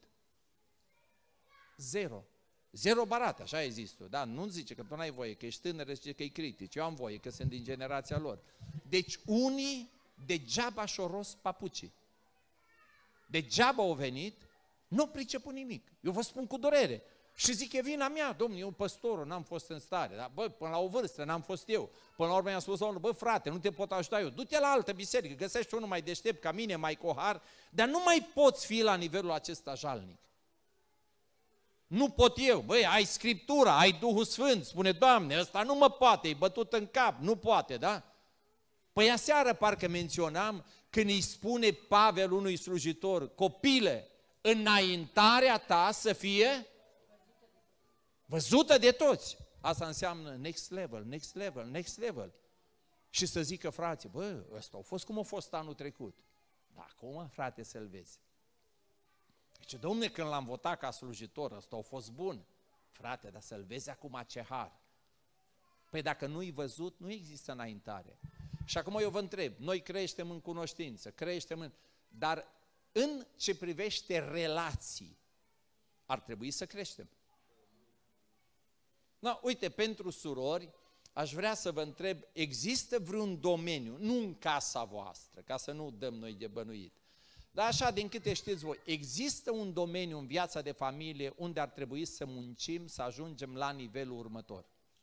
Zero. Zero barate, așa ai zis tu, da? Nu zice că tu n-ai voie, că ești tânăr, zice că e critici, eu am voie, că sunt din generația lor. Deci unii degeaba și-o rost papucii. Degeaba au venit, nu priceput nimic. Eu vă spun cu durere. Și zic, e vina mea, domnule, eu păstorul, n-am fost în stare, dar bă, până la o vârstă n-am fost eu. Până la urmă i-am spus, bă, frate, nu te pot ajuta eu, du-te la altă biserică, găsești unul mai deștept ca mine, mai cohar, dar nu mai poți fi la nivelul acesta jalnic. Nu pot eu, băi, ai Scriptura, ai Duhul Sfânt, spune, Doamne, ăsta nu mă poate, e bătut în cap, nu poate, da? Păi aseară parcă menționam când îi spune Pavel unui slujitor, copile, înaintarea ta să fie văzută de toți. Asta înseamnă next level, next level, next level. Și să zică, frate, bă, ăsta a fost cum a fost anul trecut. Dar acum, frate, să-l vezi. Zice, dom'le, când l-am votat ca slujitor, ăsta a fost bun. Frate, dar să-l vezi acum ce har. Păi dacă nu-i văzut, nu există înaintare. Și acum eu vă întreb, noi creștem în cunoștință, creștem în... Dar în ce privește relații, ar trebui să creștem. No, uite, pentru surori aș vrea să vă întreb, există vreun domeniu, nu în casa voastră, ca să nu dăm noi de bănuit, dar așa, din câte știți voi, există un domeniu în viața de familie unde ar trebui să muncim, să ajungem la nivelul următor?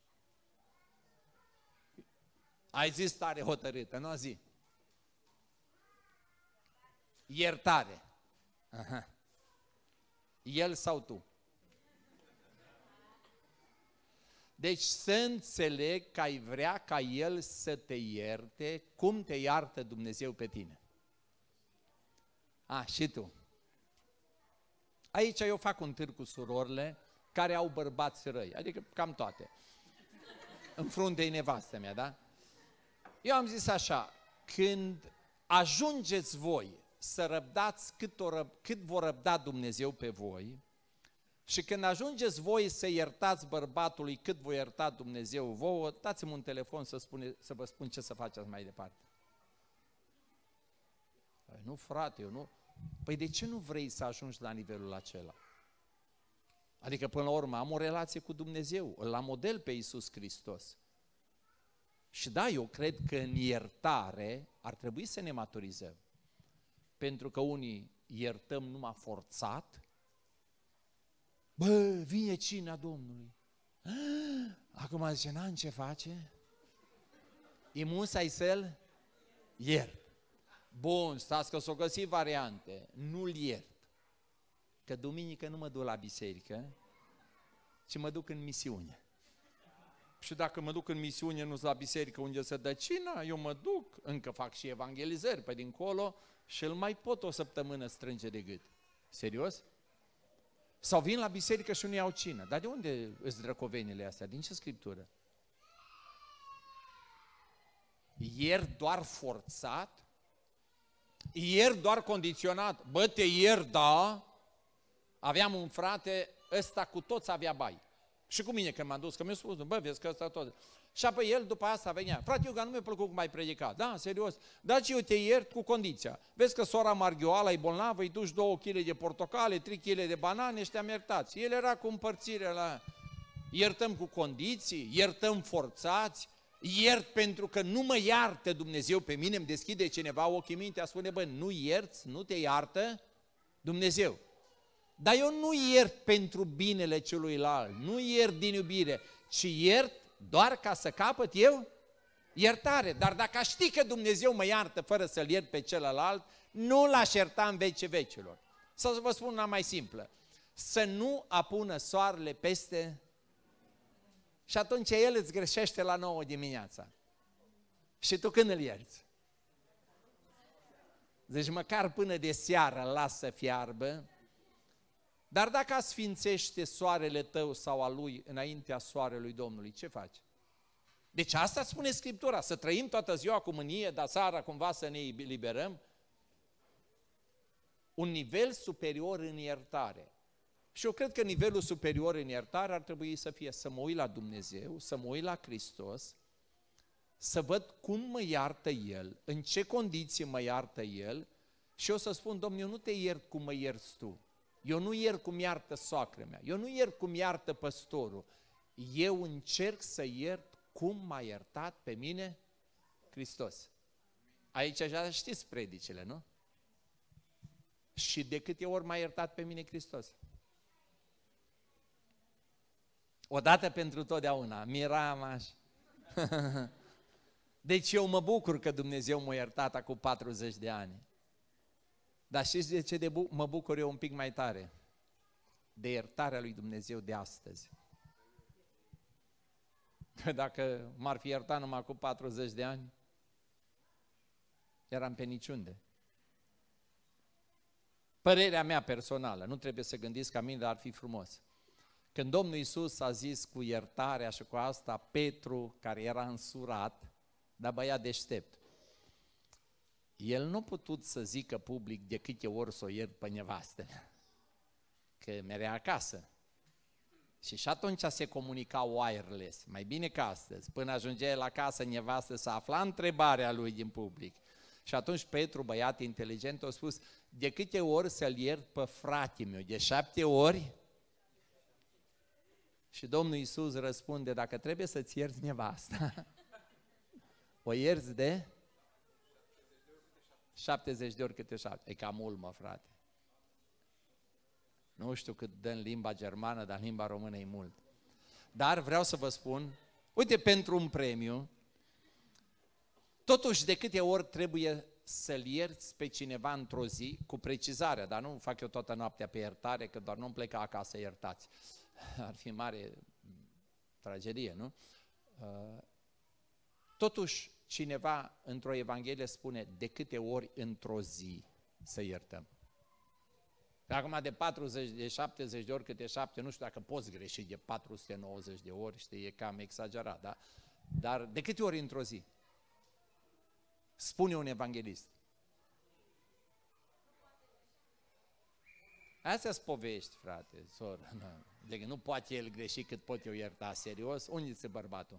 Ai zis tare hotărâtă, nu? Zi. Iertare. Aha. El sau tu? Deci să înțeleg că ai vrea ca el să te ierte cum te iartă Dumnezeu pe tine. Și tu. Aici eu fac un târg cu surorile care au bărbați răi, adică cam toate. În frunte-i nevastă mea, da? Eu am zis așa, când ajungeți voi să răbdați cât vor răbda Dumnezeu pe voi și când ajungeți voi să iertați bărbatului cât vă ierta Dumnezeu vouă, dați-mi un telefon să vă spun ce să faceți mai departe. Păi nu, frate, eu nu. Păi de ce nu vrei să ajungi la nivelul acela? Adică până la urmă am o relație cu Dumnezeu, la model pe Iisus Hristos. Și da, eu cred că în iertare ar trebui să ne maturizăm. Pentru că unii iertăm numai forțat. Bă, vine cina Domnului. Acum zice, n-am ce face. E musai să-l iert. Bun, stați că s-o găsi variante. Nu-l iert. Că duminică nu mă duc la biserică, ci mă duc în misiune. Și dacă mă duc în misiune, nu-s la biserică unde se dă cina, eu mă duc, încă fac și evangelizări pe dincolo și îl mai pot o săptămână strânge de gât. Serios? Sau vin la biserică și nu iau cină. Dar de unde îți drăcovenile astea? Din ce scriptură? Ieri doar forțat? Ieri doar condiționat? Bă, te ieri, da? Aveam un frate, ăsta cu toți avea bai. Și cu mine când m-am dus, că mi-a spus, bă, vezi că ăsta tot. Și apoi el după asta venea, frate, eu că nu mi-a plăcut cum ai predicat. Da, serios, dar eu te iert cu condiția. Vezi că sora Marghioala e bolnavă, îi duci 2 kg de portocale, 3 kg de banane și te-am iertat. El era cu împărțirea la... Iertăm cu condiții, iertăm forțați, iert pentru că nu mă iartă Dumnezeu pe mine, îmi deschide cineva ochii mintea, spune, bă, nu ierți, nu te iartă Dumnezeu. Dar eu nu iert pentru binele celuilalt, nu iert din iubire, ci iert doar ca să capăt eu iertare. Dar dacă aș ști că Dumnezeu mă iartă fără să-l iert pe celălalt, nu l-aș ierta în vecii vecilor. Sau să vă spun una mai simplă, să nu apună soarele peste și atunci el îți greșește la 9 dimineața. Și tu când îl ierți? Deci măcar până de seară lasă să fiarbă. Dar dacă asfințește soarele tău sau al lui înaintea soarelui Domnului, ce faci? Deci asta spune Scriptura, să trăim toată ziua cu mânie, dar seara cumva să ne eliberăm? Un nivel superior în iertare. Și eu cred că nivelul superior în iertare ar trebui să fie să mă uit la Dumnezeu, să mă uit la Hristos, să văd cum mă iartă El, în ce condiții mă iartă El și eu să spun, Domnule, eu nu te iert cum mă ierți Tu. Eu nu iert cum iartă soacră mea, eu nu iert cum iartă păstorul, eu încerc să iert cum m-a iertat pe mine Hristos. Aici așa știți predicile, nu? Și de câte ori m-a iertat pe mine Hristos? Odată pentru totdeauna, Miramaș. Deci eu mă bucur că Dumnezeu m-a iertat acum 40 de ani. Dar știți de ce mă bucur eu un pic mai tare? De iertarea lui Dumnezeu de astăzi. Că dacă m-ar fi iertat numai cu 40 de ani, eram pe niciunde. Părerea mea personală, nu trebuie să gândiți ca mine, dar ar fi frumos. Când Domnul Iisus a zis cu iertarea și cu asta, Petru, care era însurat, dar băiat deștept, el nu a putut să zică public de câte ori s-o iert pe nevastă mea, că merea acasă. Și atunci se comunica wireless, mai bine ca astăzi. Până ajungea la casă, nevastă să afla întrebarea lui din public. Și atunci Petru, băiat inteligent, a spus, de câte ori să-l iert pe frate meu? De 7 ori? Și Domnul Iisus răspunde, dacă trebuie să-ți ierți nevasta, o ierți de 70 de ori câte 7. E cam mult, mă, frate. Nu știu cât dă în limba germană, dar în limba română e mult. Dar vreau să vă spun, uite, pentru un premiu, totuși de câte ori trebuie să-l ierți pe cineva într-o zi, cu precizarea, dar nu fac eu toată noaptea pe iertare, că doar nu-mi pleca acasă, iertați. Ar fi mare tragedie, nu? Totuși, cineva într-o Evanghelie spune de câte ori într-o zi să iertăm. Acum de 40, de 70 de ori câte 7, nu știu dacă poți greși de 490 de ori, știi, e cam exagerat, da? Dar de câte ori într-o zi? Spune un evanghelist. Astea sunt povești, frate, soră. Deci nu poate el greși cât pot eu ierta, serios? Unde ți-e bărbatul?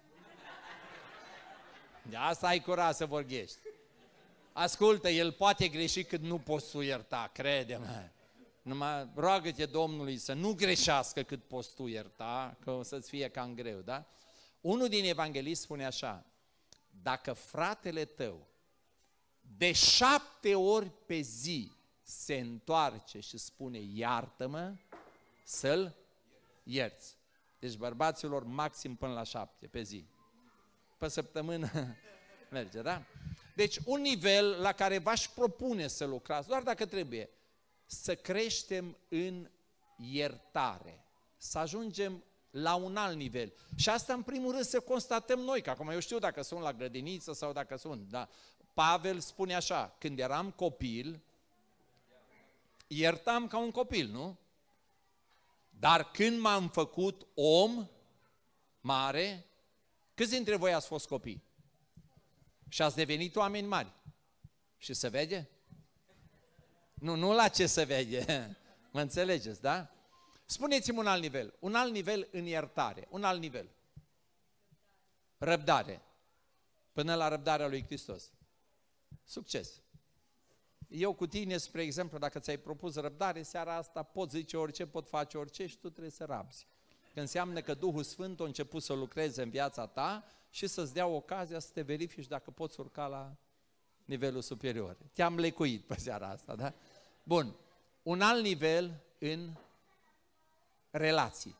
De asta ai curaj să vorbești. Ascultă, el poate greși cât nu poți tu ierta, crede-mă. Numai roagă-te Domnului să nu greșească cât poți tu ierta, că o să-ți fie cam greu, da? Unul din evanghelist spune așa, dacă fratele tău de 7 ori pe zi se întoarce și spune iartă-mă, să-l ierți. Deci bărbaților maxim până la 7 pe zi. Pe săptămână merge, da? Deci un nivel la care v-aș propune să lucrați, doar dacă trebuie, să creștem în iertare, să ajungem la un alt nivel. Și asta în primul rând să constatăm noi, că acum eu știu dacă sunt la grădiniță sau dacă sunt, da. Pavel spune așa, când eram copil, iertam ca un copil, nu? Dar când m-am făcut om mare, câți dintre voi ați fost copii? Și ați devenit oameni mari. Și se vede? Nu la ce se vede, mă înțelegeți, da? Spuneți-mi un alt nivel în iertare, un alt nivel. Răbdare, până la răbdarea lui Hristos. Succes. Eu cu tine, spre exemplu, dacă ți-ai propus răbdare, seara asta pot zice orice, pot face orice și tu trebuie să rabzi. Că înseamnă că Duhul Sfânt a început să lucreze în viața ta și să-ți dea ocazia să te verifici dacă poți urca la nivelul superior. Te-am lecuit pe seara asta, da? Bun. Un alt nivel în relații.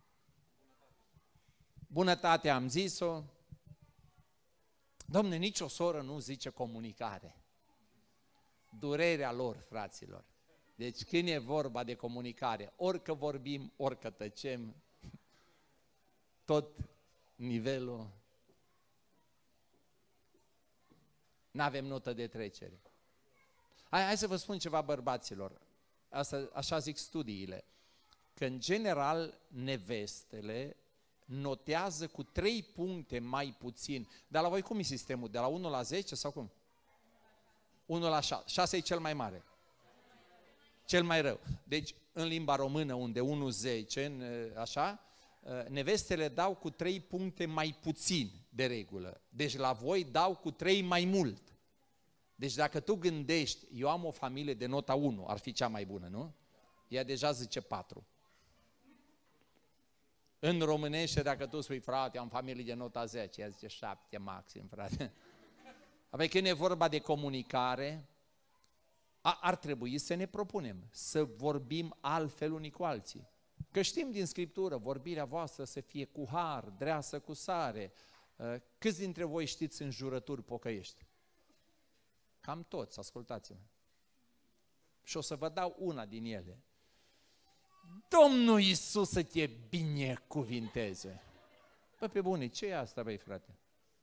Bunătatea am zis-o. Dom'le, nicio soră nu zice comunicare. Durerea lor, fraților. Deci când e vorba de comunicare, orică vorbim, orică tăcem, tot nivelul, n-avem notă de trecere. Hai să vă spun ceva, bărbaților. Asta, așa zic studiile. Că în general nevestele notează cu 3 puncte mai puțin. Dar la voi cum e sistemul? De la 1 la 10 sau cum? 1 la 6. 6 e cel mai mare. Cel mai rău. Deci în limba română unde 1-10, așa, nevestele dau cu 3 puncte mai puțin de regulă. Deci la voi dau cu 3 mai mult. Deci dacă tu gândești, eu am o familie de nota 1, ar fi cea mai bună, nu? Ea deja zice 4. În românește, dacă tu spui, frate, am familie de nota 10, ea zice 7 maxim, frate. Apoi când e vorba de comunicare, ar trebui să ne propunem, să vorbim altfel unii cu alții. Că știm din Scriptură, vorbirea voastră să fie cu har, dreasă cu sare. Câți dintre voi știți înjurături pocăiești? Cam toți, ascultați-mă. Și o să vă dau una din ele. Domnul Iisus să te binecuvinteze. Bă, pe bune, ce e asta, băi, frate?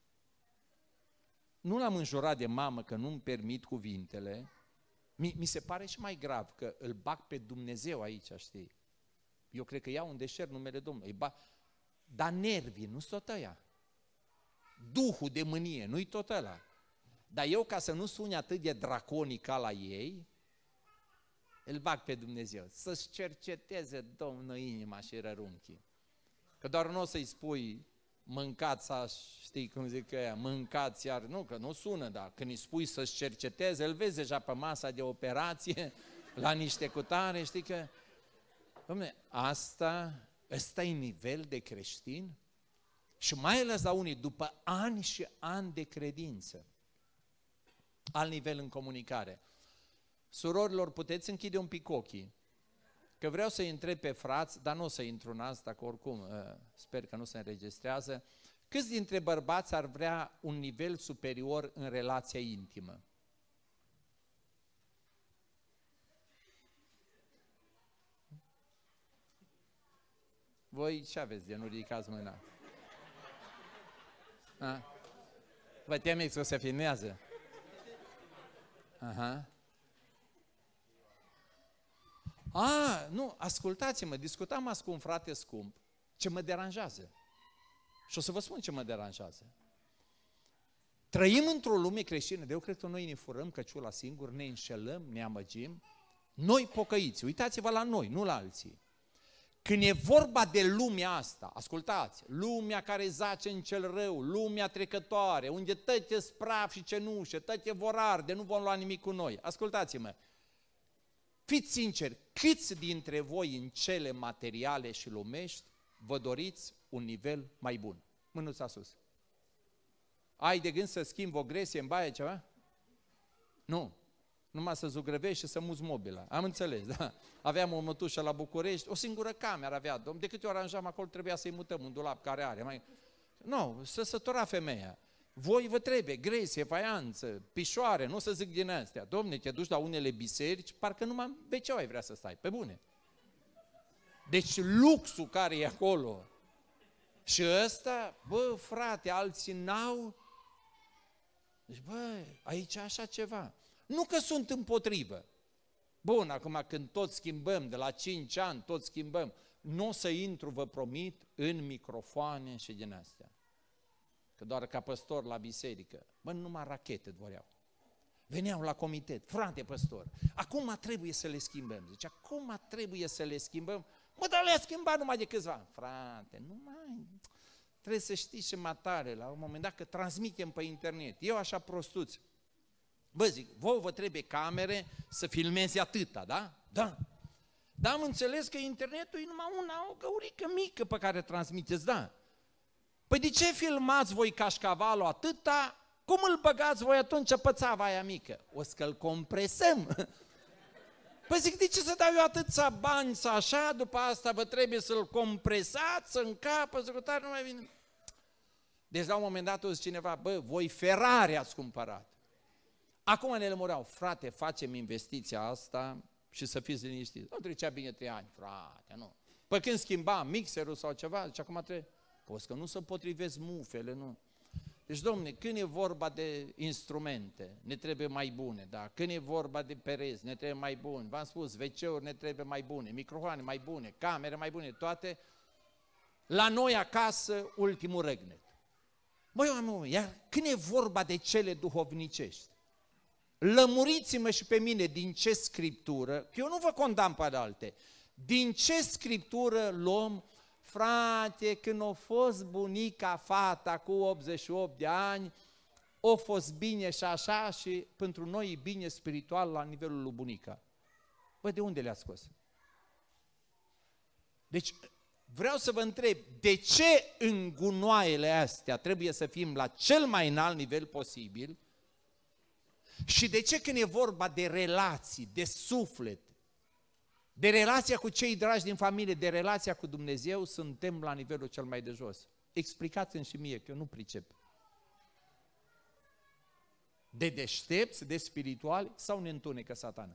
Nu l-am înjurat de mamă că nu-mi permit cuvintele. Mi se pare și mai grav că îl bag pe Dumnezeu aici, știi? Eu cred că iau un deșert numele Domnului. Dar nervii, nu-s tot ăia. Duhul de mânie, nu-i tot ăla. Dar eu, ca să nu suni atât de draconic ca la ei, îl bag pe Dumnezeu. Să-și cerceteze Domnul inima și rărunchii. Că doar nu o să-i spui, mâncați, știi cum zic ăia, mâncați iar, nu, că nu sună, dar când îi spui să-și cerceteze, îl vezi deja pe masa de operație, la niște cutare, știi că... Dom'le, asta Ăsta e nivel de creștin? Și mai ales la unii, după ani și ani de credință. Alt nivel în comunicare. Surorilor, puteți închide un pic ochii, că vreau să-i întreb pe frați, dar nu o să intru în asta, că oricum sper că nu se înregistrează. Câți dintre bărbați ar vrea un nivel superior în relația intimă? Voi ce aveți de nu ridicați mâna? A? Vă temeți că o să filmează? Aha. Nu, ascultați-mă, discutam azi cu un frate scump ce mă deranjează. Și o să vă spun ce mă deranjează. Trăim într-o lume creștină, de eu cred că noi ne furăm căciula singur, ne înșelăm, ne amăgim. Noi pocăiți, uitați-vă la noi, nu la alții. Când e vorba de lumea asta, ascultați, lumea care zace în cel rău, lumea trecătoare, unde tăte spraf și cenușă, tăte vor arde, nu vom lua nimic cu noi. Ascultați-mă, fiți sinceri, câți dintre voi în cele materiale și lumești vă doriți un nivel mai bun? Mânuța sus. Ai de gând să schimbi o gresie în baie ceva? Nu. Numai să zugrăvești și să muți mobila. Am înțeles, da. Aveam o mătușă la București, o singură cameră avea, domn. De câte ori aranjam acolo, trebuia să-i mutăm un dulap care are. Nu, să sătura femeia. Voi vă trebuie gresie, faianță, pișoare, nu să zic din astea. Domne, te duci la unele biserici, parcă numai în WC ai vrea să stai, pe bune. Deci luxul care e acolo. Și ăsta, bă, frate, alții n-au. Deci, bă, aici așa ceva. Nu că sunt împotrivă. Bun, acum când tot schimbăm, de la 5 ani tot schimbăm, nu o să intru, vă promit, în microfoane și din astea. Că doar ca păstor la biserică, bă, numai rachete doreau. Veneau la comitet, frate păstor, acum trebuie să le schimbăm. Zice, acum trebuie să le schimbăm. Mă, dar le-a schimbat numai de câțiva ani. Frate, trebuie să știți și matare, la un moment dat, că transmitem pe internet. Eu așa prostuț. Bă, zic, vouă vă trebuie camere să filmeze atâta, da? Da. Dar am înțeles că internetul e numai o găurică mică pe care transmiteți, da. Păi de ce filmați voi cașcavalul atâta, cum îl băgați voi atunci pe țava aia mică? O să-l compresăm. Păi zic, de ce să dau eu atâția bani să așa, după asta vă trebuie să-l compresați, să încapă, să cutare, nu mai vine. Deci la un moment dat o zice cineva, bă, voi Ferrari ați cumpărat. Acum ne lămurau, frate, facem investiția asta și să fiți liniștiți. Nu trecea bine 3 ani, frate, nu. Păi când schimba mixerul sau ceva, zice, acum trebuie, poți că nu se potrivesc mufele, nu. Deci, domne, când e vorba de instrumente, ne trebuie mai bune, da? Când e vorba de pereți, ne trebuie mai bune. V-am spus, WC-uri ne trebuie mai bune, microfoane mai bune, camere mai bune, toate. La noi acasă, ultimul răgnet. Băi, iar când e vorba de cele duhovnicești, lămuriți-mă și pe mine din ce scriptură, că eu nu vă condamn pe alte, din ce scriptură luăm, frate, când a fost bunica fata cu 88 de ani, a fost bine și așa și pentru noi e bine spiritual la nivelul lui bunica. Bă, de unde le-a scos? Deci, vreau să vă întreb, de ce în gunoaiele astea trebuie să fim la cel mai înalt nivel posibil? Și de ce când e vorba de relații, de suflet, de relația cu cei dragi din familie, de relația cu Dumnezeu, suntem la nivelul cel mai de jos? Explicați-mi și mie, că eu nu pricep. De deștepți, de spirituali sau ne întunecă Satana?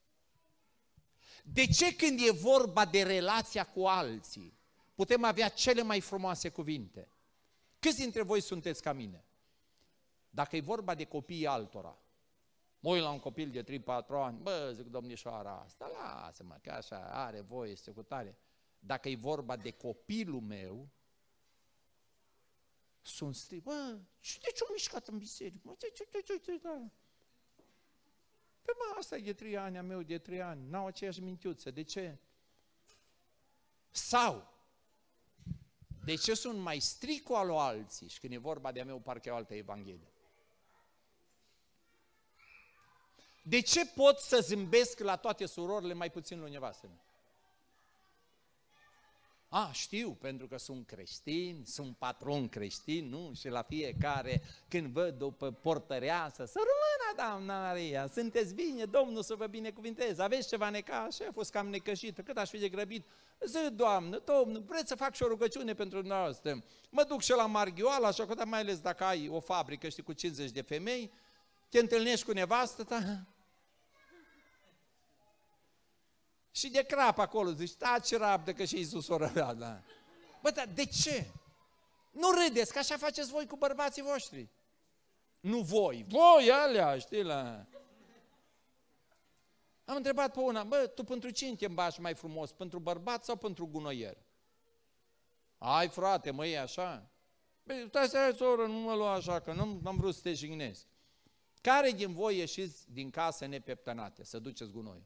De ce când e vorba de relația cu alții, putem avea cele mai frumoase cuvinte? Câți dintre voi sunteți ca mine? Dacă e vorba de copiii altora, mă uit la un copil de 3-4 ani, bă, zic, domnișoara asta, lasă-mă, că așa are voie, este cu tare. Dacă e vorba de copilul meu, sunt strict, bă, și de ce o mișcat în biserică? Mă, Păi mă, asta e de 3 ani, a meu de 3 ani, n-au aceeași mintiuță, de ce? Sau, de ce sunt mai strict cu alu alții și când e vorba de a meu, parcă e o altă evanghelie? De ce pot să zâmbesc la toate surorile, mai puțin la nevastă mea? Știu, pentru că sunt creștin, sunt patron creștin, nu? Și la fiecare, când văd o portăreasă, să rămână, doamna Maria, sunteți bine, Domnul să vă binecuvinteze, aveți ceva necaz? Și a fost cam necăjită, cât aș fi de grăbit. Zi, Doamnă, Domnul, vreți să fac și o rugăciune pentru dumneavoastră? Mă duc și la Marghioala, și acolo, mai ales dacă ai o fabrică, știi, cu 50 de femei, te întâlnești cu nevastă ta, și de crap acolo, zici, taci rabdă că și Iisus o răbea, da. Bă, dar de ce? Nu râdeți, că așa faceți voi cu bărbații voștri. Nu voi alea, știi, la... Am întrebat pe una, bă, tu pentru cine te îmbași mai frumos, pentru bărbat sau pentru gunoier? Ai, frate, mă, e așa? Băi, stai, soră, nu mă lua așa, că n-am vrut să te jignesc. Care din voi ieșiți din casă nepeptănate, să duceți gunoi?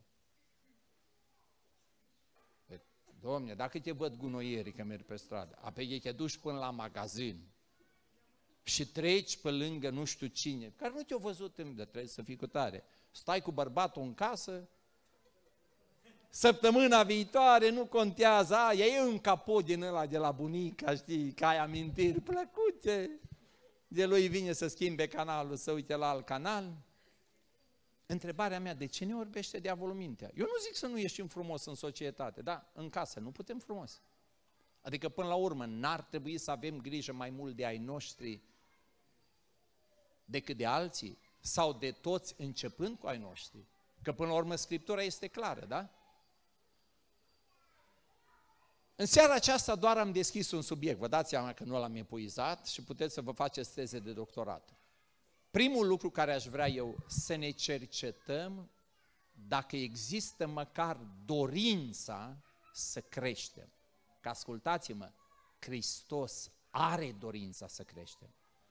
Dom'le, dacă te văd gunoierii că merg pe stradă, apoi te duci până la magazin și treci pe lângă nu știu cine, care nu te-a văzut, trebuie să fii cu tare. Stai cu bărbatul în casă, săptămâna viitoare nu contează, aia e un capot din ăla de la bunica, știi, că ai amintiri plăcute, de lui vine să schimbe canalul, să uite la alt canal. Întrebarea mea, de ce ne orbește diavolul mintea? Eu nu zic să nu ieșim frumos în societate, dar în casă nu putem frumos. Adică până la urmă n-ar trebui să avem grijă mai mult de ai noștri decât de alții sau de toți începând cu ai noștri. Că până la urmă Scriptura este clară, da? În seara aceasta doar am deschis un subiect, vă dați seama că nu l-am epuizat și puteți să vă faceți teze de doctorat. Primul lucru care aș vrea eu să ne cercetăm dacă există măcar dorința să creștem. Că ascultați-mă, Hristos are dorința să creștem.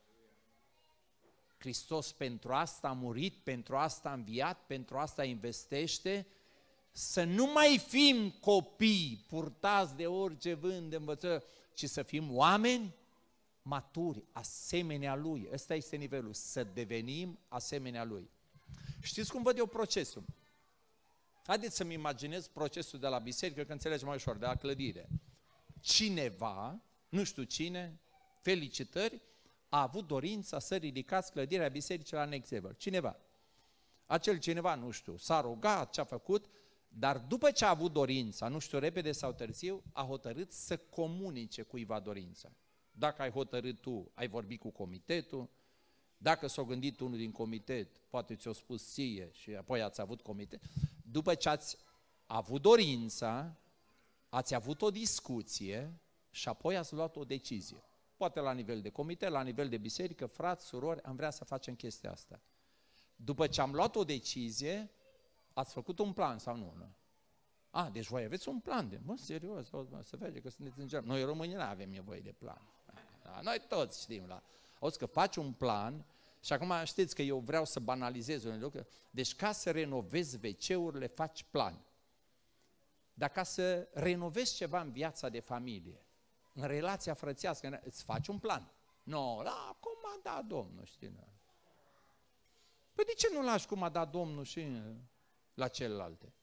Hristos pentru asta a murit, pentru asta a înviat, pentru asta investește, să nu mai fim copii purtați de orice vânt de învățări, ci să fim oameni maturi, asemenea Lui. Ăsta este nivelul, să devenim asemenea Lui. Știți cum văd eu procesul? Haideți să-mi imaginez procesul de la biserică, că înțelegi mai ușor, de la clădire. Cineva, nu știu cine, felicitări, a avut dorința să ridicați clădirea bisericii la next level. Cineva. Acel cineva, nu știu, s-a rugat, ce-a făcut, dar după ce a avut dorința, nu știu, repede sau târziu, a hotărât să comunice cuiva dorința. Dacă ai hotărât tu, ai vorbit cu comitetul, dacă s-a gândit unul din comitet, poate ți-o spus ție și apoi ați avut comitet. După ce ați avut dorința, ați avut o discuție și apoi ați luat o decizie. Poate la nivel de comitet, la nivel de biserică, frați, surori, am vrea să facem chestia asta. După ce am luat o decizie, ați făcut un plan sau nu? Deci voi aveți un plan de, serios, să vede că sunteți în germ. Noi românii nu avem nevoie de plan. Noi toți știm. Auzi că faci un plan și acum știți că eu vreau să banalizez unele lucruri. Deci ca să renovezi WC-urile, faci plan. Dar ca să renovezi ceva în viața de familie, în relația frățească, îți faci un plan. Cum a dat Domnul, știi? Păi de ce nu lași cum a dat Domnul și la celelalte?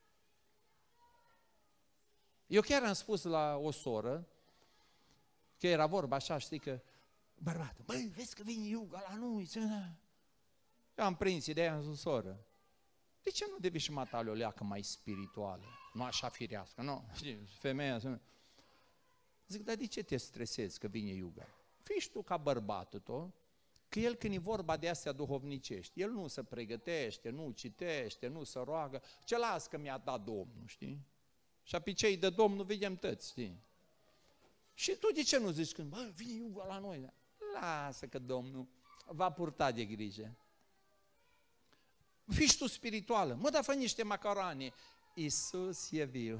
Eu chiar am spus la o soră, că era vorba așa, știi, că bărbatul, băi, vezi că vine Iuga la noi, eu am prins ideea, am zis, soră, de ce nu devii și matale o leacă mai spirituală, nu așa firească, nu? Știi, femeia, zic, dar de ce te stresezi că vine Iuga? Fii și tu ca bărbatul tău, că el când e vorba de astea duhovnicești, el nu se pregătește, nu citește, nu se roagă, ce las că mi-a dat Domnul, știi? Și apoi cei de Domnul vedem tăți, știi? Și tu de ce nu zici când, bă, vine Iuga la noi? Lasă că Domnul va purta de grijă. Fii și tu spirituală, dar fă niște macaroane. Iisus e viu.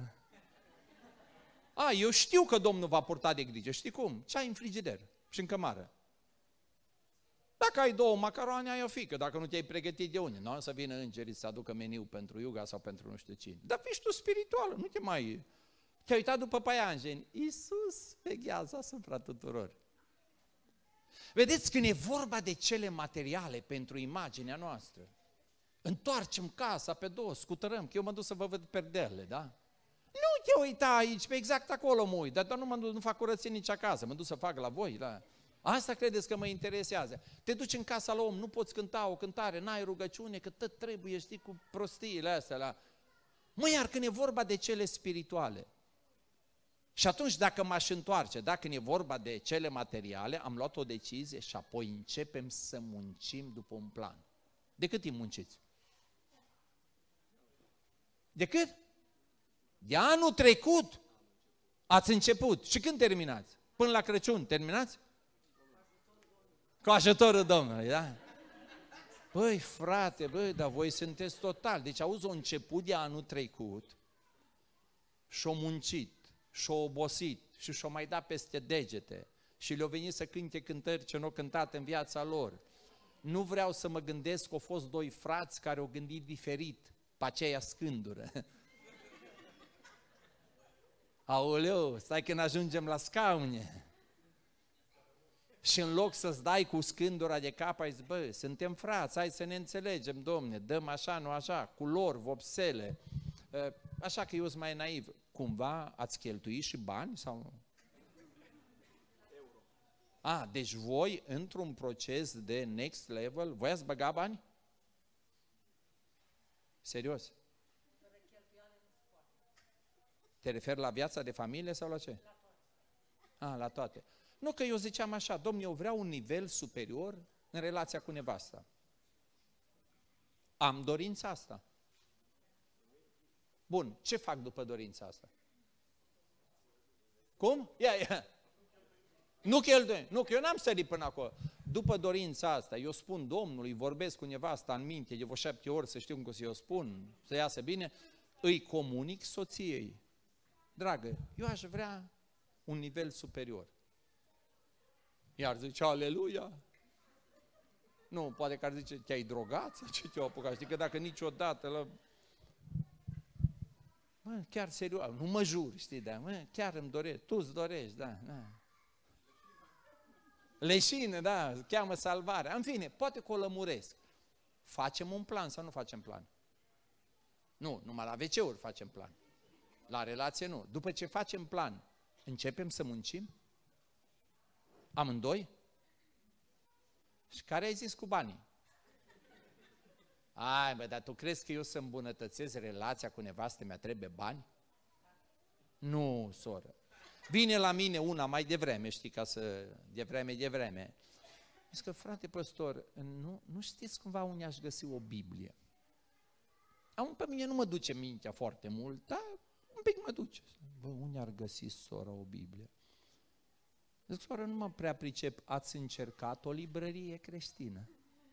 Eu știu că Domnul va purta de grijă, știi cum? Ce ai în frigider și în cămară? Dacă ai 2 macaroane, ai o fică, dacă nu te-ai pregătit de unde, nu? Să vină îngerii să aducă meniu pentru Iuga sau pentru nu știu cine. Dar fii și tu spirituală, nu te mai... Te-ai uitat după paianjeni, Iisus veghează asupra tuturor. Vedeți, când e vorba de cele materiale pentru imaginea noastră, întoarcem casa pe 2, scutărăm, că eu mă duc să vă văd perdelele, da? Nu te uita aici, pe exact acolo mă uit, dar nu fac curăție nici acasă, mă duc să fac la voi, la... Asta credeți că mă interesează. Te duci în casa la om, nu poți cânta o cântare, n-ai rugăciune, că tot trebuie, știi, cu prostiile astea. La... Mă, iar când e vorba de cele spirituale, și atunci dacă m-aș întoarce, dacă e vorba de cele materiale, am luat o decizie și apoi începem să muncim după un plan. De cât timp munciți? De cât? De anul trecut ați început. Și când terminați? Până la Crăciun terminați? Cu ajutorul Domnului, da? Băi, frate, băi, dar voi sunteți total. Deci auzi, o început de anul trecut și-o muncit, și-o obosit și și-o mai dat peste degete și le-au venit să cânte cântări ce n-au cântat în viața lor. Nu vreau să mă gândesc că au fost doi frați care au gândit diferit pe aceea scândură. Aoleu, stai când ajungem la scaune. Și în loc să-ți dai cu scândura de cap, ai zis, bă, suntem frați, hai să ne înțelegem, domne, dăm așa, nu așa, culori, vopsele. Așa că eu sunt mai naiv. Cumva ați cheltuit și bani sau nu? Deci voi, într-un proces de next level, voi ați băgat bani? Serios? Te referi la viața de familie sau la ce? La toate. Nu, că eu ziceam așa, domnule, eu vreau un nivel superior în relația cu nevasta. Am dorința asta. Bun, ce fac după dorința asta? Cum? Ia. Nu cheltuie, nu, că eu n-am sărit până acolo. După dorința asta, eu spun Domnului, vorbesc cu nevasta în minte de vreo 7 ori, să știu cum să-i o spun, să iasă bine, îi comunic soției. Dragă, eu aș vrea un nivel superior. Iar zice, aleluia. Nu, poate că ar zice, te-ai drogat sau ce te-a apucat? Știi că dacă niciodată... Mă, chiar serios, nu mă jur, știi, da, mă, chiar îmi doresc, tu îți dorești, da. Leșină, da, cheamă salvarea. În fine, poate că o lămuresc. Facem un plan sau nu facem plan? Nu, numai la WC-uri facem plan. La relație nu. După ce facem plan, începem să muncim? Amândoi? Și care ai zis cu banii? Bă, dar tu crezi că eu să îmbunătățesc relația cu nevastă mea trebuie bani? Nu, soră. Vine la mine una mai devreme, știi, ca să... De vreme. Zic că, frate păstor, nu știți cumva unde aș găsi o Biblie? Pe mine nu mă duce mintea foarte mult, dar un pic mă duce. Bă, unde ar găsi sora o Biblie? Zic, soră, nu mă prea pricep, ați încercat o librărie creștină?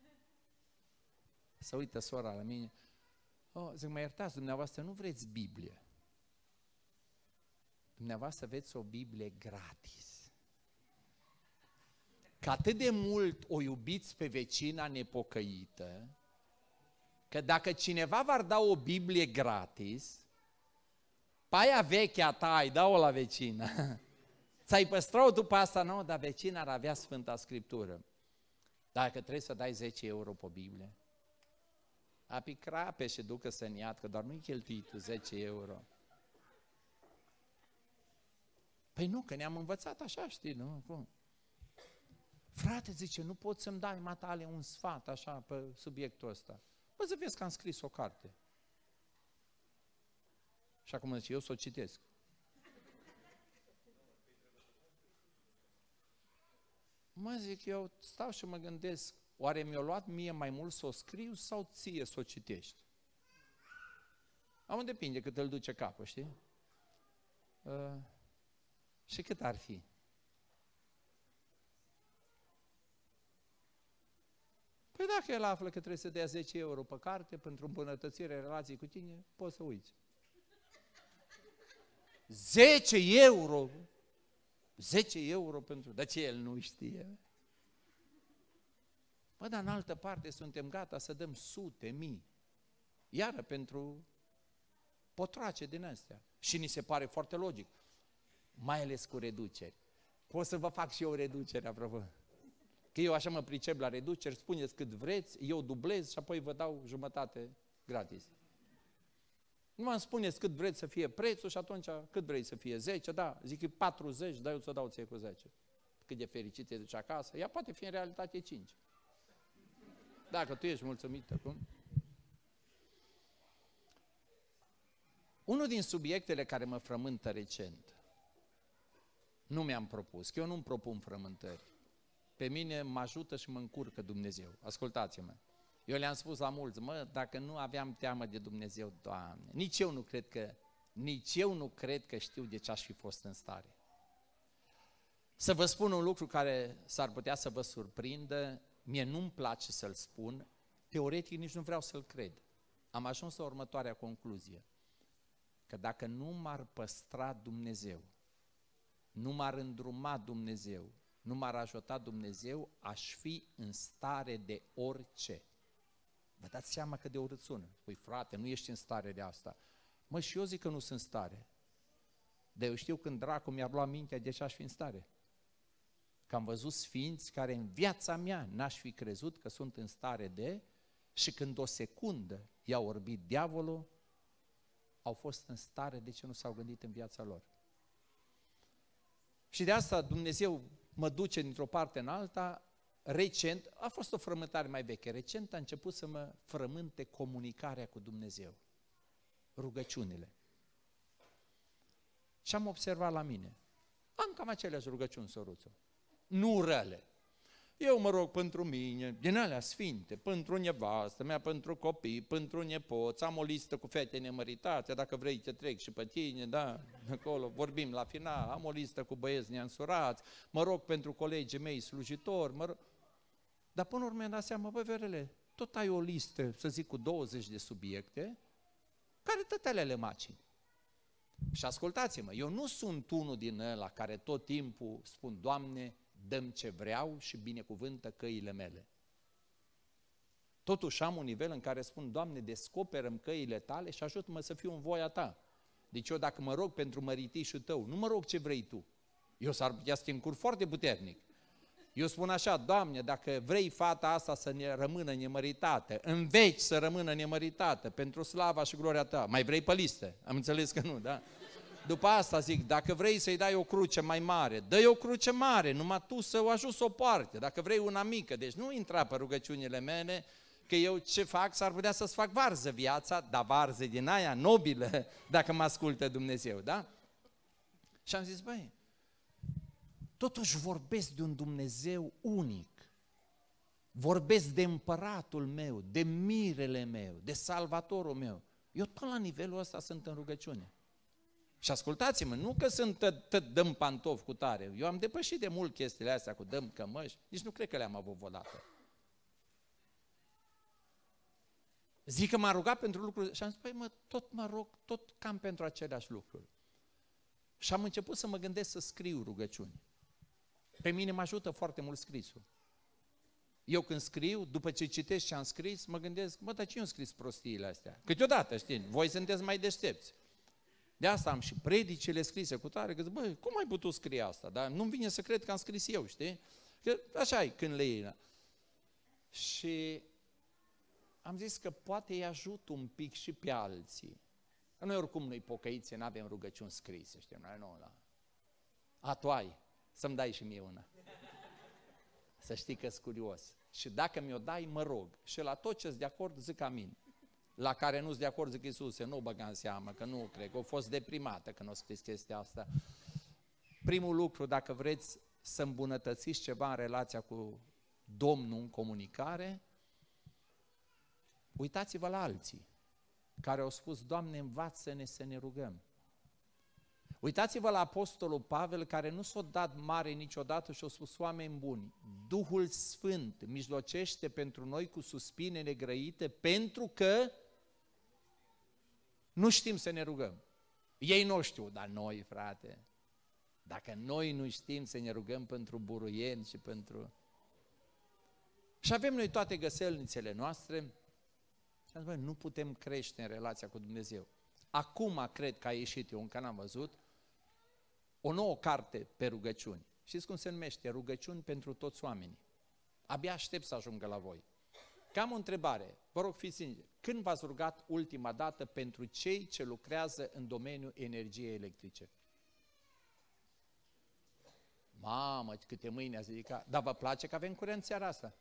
Să uită sora la mine. Zic, mă iertați, dumneavoastră nu vreți Biblie. Dumneavoastră aveți o Biblie gratis. Că atât de mult o iubiți pe vecina nepocăită, că dacă cineva v-ar da o Biblie gratis, pe aia vechea ta ai da-o la vecină. Ți-ai păstrat-o după asta, nu, dar vecina ar avea Sfânta Scriptură. Dacă trebuie să dai 10 euro pe Biblie, api crape și ducă să-n iad, că doar nu-i cheltui tu 10 euro. Păi nu, că ne-am învățat așa, știi, nu? Cum? Frate, zice, nu poți să-mi dai matale un sfat așa pe subiectul ăsta. Bă, să vezi că am scris o carte. Și acum zice, eu să o citesc. Mă zic, eu stau și mă gândesc, oare mi-a luat mie mai mult să o scriu sau ție să o citești? Am depinde cât îl duce capul, știi? Și cât ar fi? Păi dacă el află că trebuie să dea 10 euro pe carte pentru îmbunătățirea relației cu tine, poți să uiți. 10 euro! 10 euro pentru... Dar ce el nu știe? Bă, dar în altă parte suntem gata să dăm sute, mii. Iară pentru potroace din astea. Și ni se pare foarte logic. Mai ales cu reduceri. Pot să vă fac și eu reducere, apropo. Că eu așa mă pricep la reduceri, spuneți cât vreți, eu dublez și apoi vă dau jumătate gratis. Nu mă spuneți cât vreți să fie prețul și atunci cât vrei să fie 10, da, zic că 40, dar eu ți-o dau ție cu 10. Cât de fericit te duci acasă, ea poate fi în realitate 5. Dacă tu ești mulțumit acum. Unul din subiectele care mă frământă recent, nu mi-am propus, că eu nu-mi propun frământări. Pe mine mă ajută și mă încurcă Dumnezeu. Ascultați-mă. Eu le-am spus la mulți, dacă nu aveam teamă de Dumnezeu, Doamne, nici eu nu cred că știu de ce aș fi fost în stare. Să vă spun un lucru care s-ar putea să vă surprindă, mie nu-mi place să-l spun, teoretic nici nu vreau să-l cred. Am ajuns la următoarea concluzie, că dacă nu m-ar păstra Dumnezeu, nu m-ar îndruma Dumnezeu, nu m-ar ajuta Dumnezeu, aș fi în stare de orice. Vă dați seama cât de urât sună. Păi frate, nu ești în stare de asta. Mă, și eu zic că nu sunt în stare. Dar eu știu când dracu mi-ar lua mintea de ce aș fi în stare. Că am văzut sfinți care în viața mea n-aș fi crezut că sunt în stare de, și când o secundă i-a orbit diavolul, au fost în stare de ce nu s-au gândit în viața lor. Și de asta Dumnezeu mă duce dintr-o parte în alta. Recent, a fost o frământare mai veche, recent a început să mă frământe comunicarea cu Dumnezeu, rugăciunile. Și am observat la mine, am cam aceleași rugăciuni, săruțo, nu rele. Eu mă rog pentru mine, din alea sfinte, pentru nevastă mea, pentru copii, pentru nepoți, am o listă cu fete nemăritate, dacă vrei te trec și pe tine, da, acolo vorbim la final, am o listă cu băieți neînsurați, mă rog pentru colegii mei slujitori, dar până urmă mi-am dat seama, bă, Verele, tot ai o listă, să zic, cu 20 de subiecte, care tătele le macini. Și ascultați-mă, eu nu sunt unul din ăla care tot timpul spun, Doamne, dăm ce vreau și binecuvântă căile mele. Totuși am un nivel în care spun, Doamne, descoperă-mi căile tale și ajută-mă să fiu în voia ta. Deci eu dacă mă rog pentru măritișul tău, nu mă rog ce vrei tu. Eu s-ar putea să te încurc foarte puternic. Eu spun așa, Doamne, dacă vrei fata asta să ne rămână nemăritată, în veci să rămână nemăritată, pentru slava și gloria ta, mai vrei pe listă? Am înțeles că nu, da? După asta zic, dacă vrei să-i dai o cruce mai mare, dă-i o cruce mare, numai tu să o ajuți să o poarte, dacă vrei una mică, deci nu intra pe rugăciunile mele, că eu ce fac, s-ar putea să-ți fac varză viața, dar varză din aia nobilă, dacă mă ascultă Dumnezeu, da? Și am zis, băi, totuși vorbesc de un Dumnezeu unic, vorbesc de împăratul meu, de mirele meu, de salvatorul meu. Eu tot la nivelul ăsta sunt în rugăciune. Și ascultați-mă, nu că sunt tot dăm pantofi cu tare, eu am depășit de mult chestiile astea cu dăm cămăși, nici nu cred că le-am avut vreodată. Zic că m-a rugat pentru lucruri și am zis, păi tot mă rog, tot cam pentru aceleași lucruri. Și am început să mă gândesc să scriu rugăciuni. Pe mine mă ajută foarte mult scrisul. Eu când scriu, după ce citesc ce am scris, mă gândesc, dar ce eu am scris prostiile astea? Câteodată, știi, voi sunteți mai deștepți. De asta am și predicile scrise cu tare, că zic, băi, cum ai putut scrie asta? Dar nu-mi vine să cred că am scris eu, știi? Că așa e când le iei. Și am zis că poate îi ajut un pic și pe alții. Că noi oricum noi pocăiți, nu avem rugăciuni scrise, știi? Noi nu, la... A, tu ai, să-mi dai și mie una. Să știi că-s curios. Și dacă mi-o dai, mă rog. Și la tot ce-s de acord, zic amin. La care nu-s de acord, zic Iisuse, nu o băga în seamă, că nu cred, că a fost deprimată când o scris chestia asta. Primul lucru, dacă vreți să îmbunătățiți ceva în relația cu Domnul în comunicare, uitați-vă la alții care au spus, Doamne, învață-ne să ne rugăm. Uitați-vă la Apostolul Pavel, care nu s-a dat mare niciodată și a spus, oameni buni, Duhul Sfânt mijlocește pentru noi cu suspine negrăite, pentru că nu știm să ne rugăm. Ei nu știu, dar noi, frate, dacă noi nu știm să ne rugăm pentru buruieni și pentru... Și avem noi toate găselnițele noastre, și am zis, nu putem crește în relația cu Dumnezeu. Acum cred că a ieșit, eu încă n-am văzut, o nouă carte pe rugăciuni. Știți cum se numește? Rugăciuni pentru toți oamenii. Abia aștept să ajungă la voi. Că am o întrebare. Vă rog, fiți sinceri. Când v-ați rugat ultima dată pentru cei ce lucrează în domeniul energiei electrice? Mamă, câte mâini ați ridicat. Dar vă place că avem curent seara asta?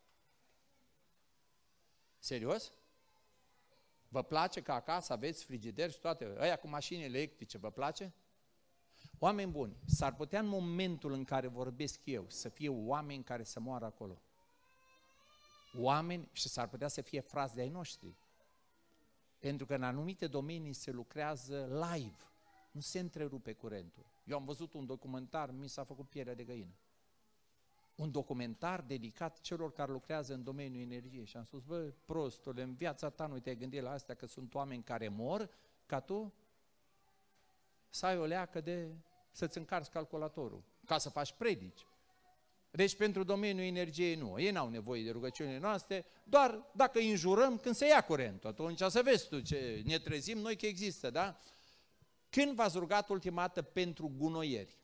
Serios? Vă place că acasă aveți frigider și toate, ăia cu mașini electrice, vă place? Oameni buni, s-ar putea în momentul în care vorbesc eu să fie oameni care să moară acolo. Oameni, și s-ar putea să fie frați de-ai noștri. Pentru că în anumite domenii se lucrează live, nu se întrerupe curentul. Eu am văzut un documentar, mi s-a făcut pielea de găină. Un documentar dedicat celor care lucrează în domeniul energiei. Și am spus, bă, prostule, în viața ta nu te-ai gândit la astea, că sunt oameni care mor, ca tu să ai o leacă de să-ți încarci calculatorul, ca să faci predici. Deci pentru domeniul energiei nu, ei n-au nevoie de rugăciunile noastre, doar dacă îi înjurăm când se ia curentul, atunci să vezi tu ce ne trezim noi că există, da? Când v-ați rugat ultima dată pentru gunoieri?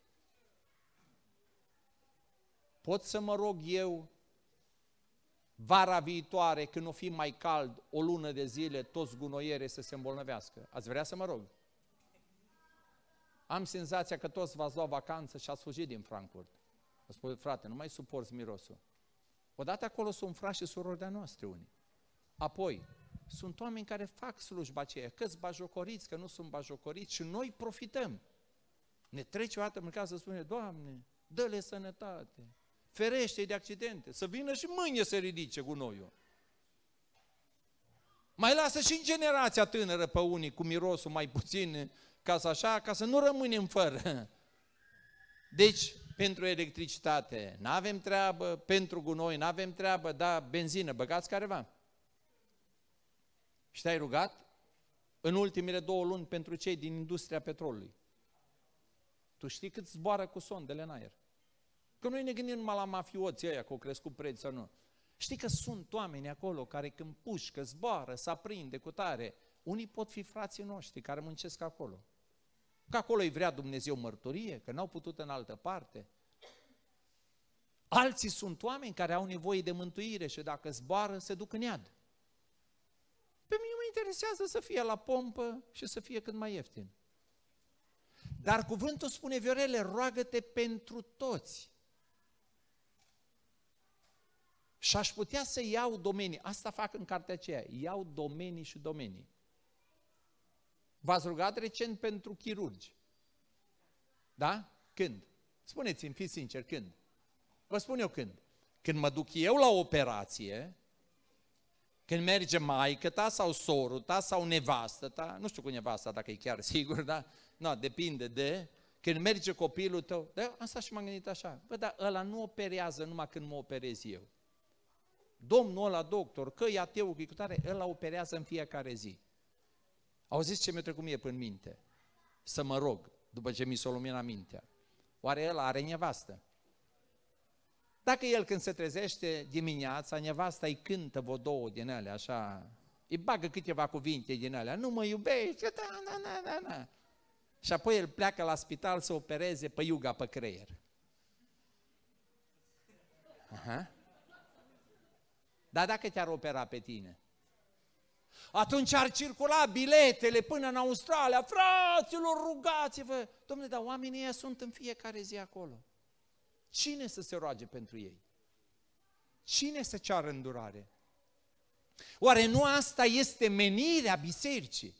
Pot să mă rog eu vara viitoare, când o fi mai cald, o lună de zile, toți gunoierii să se îmbolnăvească? Ați vrea să mă rog? Am senzația că toți v-ați luat vacanță și ați fugit din Frankfurt. Vă spun, frate, nu mai suporți mirosul. Odată acolo sunt frați și surori de-a noastre unii. Apoi, sunt oameni care fac slujba aceea, că-s bajocoriți, că nu sunt bajocoriți și noi profităm. Ne trece o dată în casă să spune, Doamne, dă-le sănătate, ferește-i de accidente, să vină și mâine să ridice gunoiul. Mai lasă și în generația tânără pe unii cu mirosul mai puțin, ca să nu rămânem fără. Deci, pentru electricitate n-avem treabă, pentru gunoi n-avem treabă, da, benzină, băgați careva. Și te-ai rugat în ultimele 2 luni pentru cei din industria petrolului. Tu știi cât zboară cu sondele în aer? Că noi ne gândim numai la mafioții ăia, că au crescut preț sau nu. Știi că sunt oameni acolo care când pușcă, zboară, se aprinde cu tare. Unii pot fi frații noștri care muncesc acolo. Că acolo îi vrea Dumnezeu mărturie, că n-au putut în altă parte. Alții sunt oameni care au nevoie de mântuire și dacă zboară, se duc în iad. Pe mine mă interesează să fie la pompă și să fie cât mai ieftin. Dar cuvântul spune, Viorele, roagă-te pentru toți. Și aș putea să iau domenii, asta fac în cartea aceea, iau domenii și domenii. V-ați rugat recent pentru chirurgi? Da? Când? Spuneți-mi, fiți sinceri, când? Vă spun eu când. Când mă duc eu la operație, când merge maică ta sau sorul ta sau nevastă ta, nu știu cu nevasta dacă e chiar sigur, da? No, depinde de, când merge copilul tău, da, asta și m-am gândit așa, bă, dar ăla nu operează numai când mă operez eu. Domnul ăla doctor, că e ateu, că e cu tare, ăla operează în fiecare zi. Auziți ce mi-a trecut mie până minte? Să mă rog, după ce mi s-a luminat mintea. Oare ăla are nevastă? Dacă el când se trezește dimineața, nevasta îi cântă vreo 2 din alea, așa, îi bagă câteva cuvinte din alea, nu mă iubești, da. Și apoi el pleacă la spital să opereze pe iuga pe creier. Aha. Dar dacă te-ar opera pe tine? Atunci ar circula biletele până în Australia, fraților, rugați-vă! Dom'le, dar oamenii ăia sunt în fiecare zi acolo. Cine să se roage pentru ei? Cine să ceară îndurare? Oare nu asta este menirea bisericii?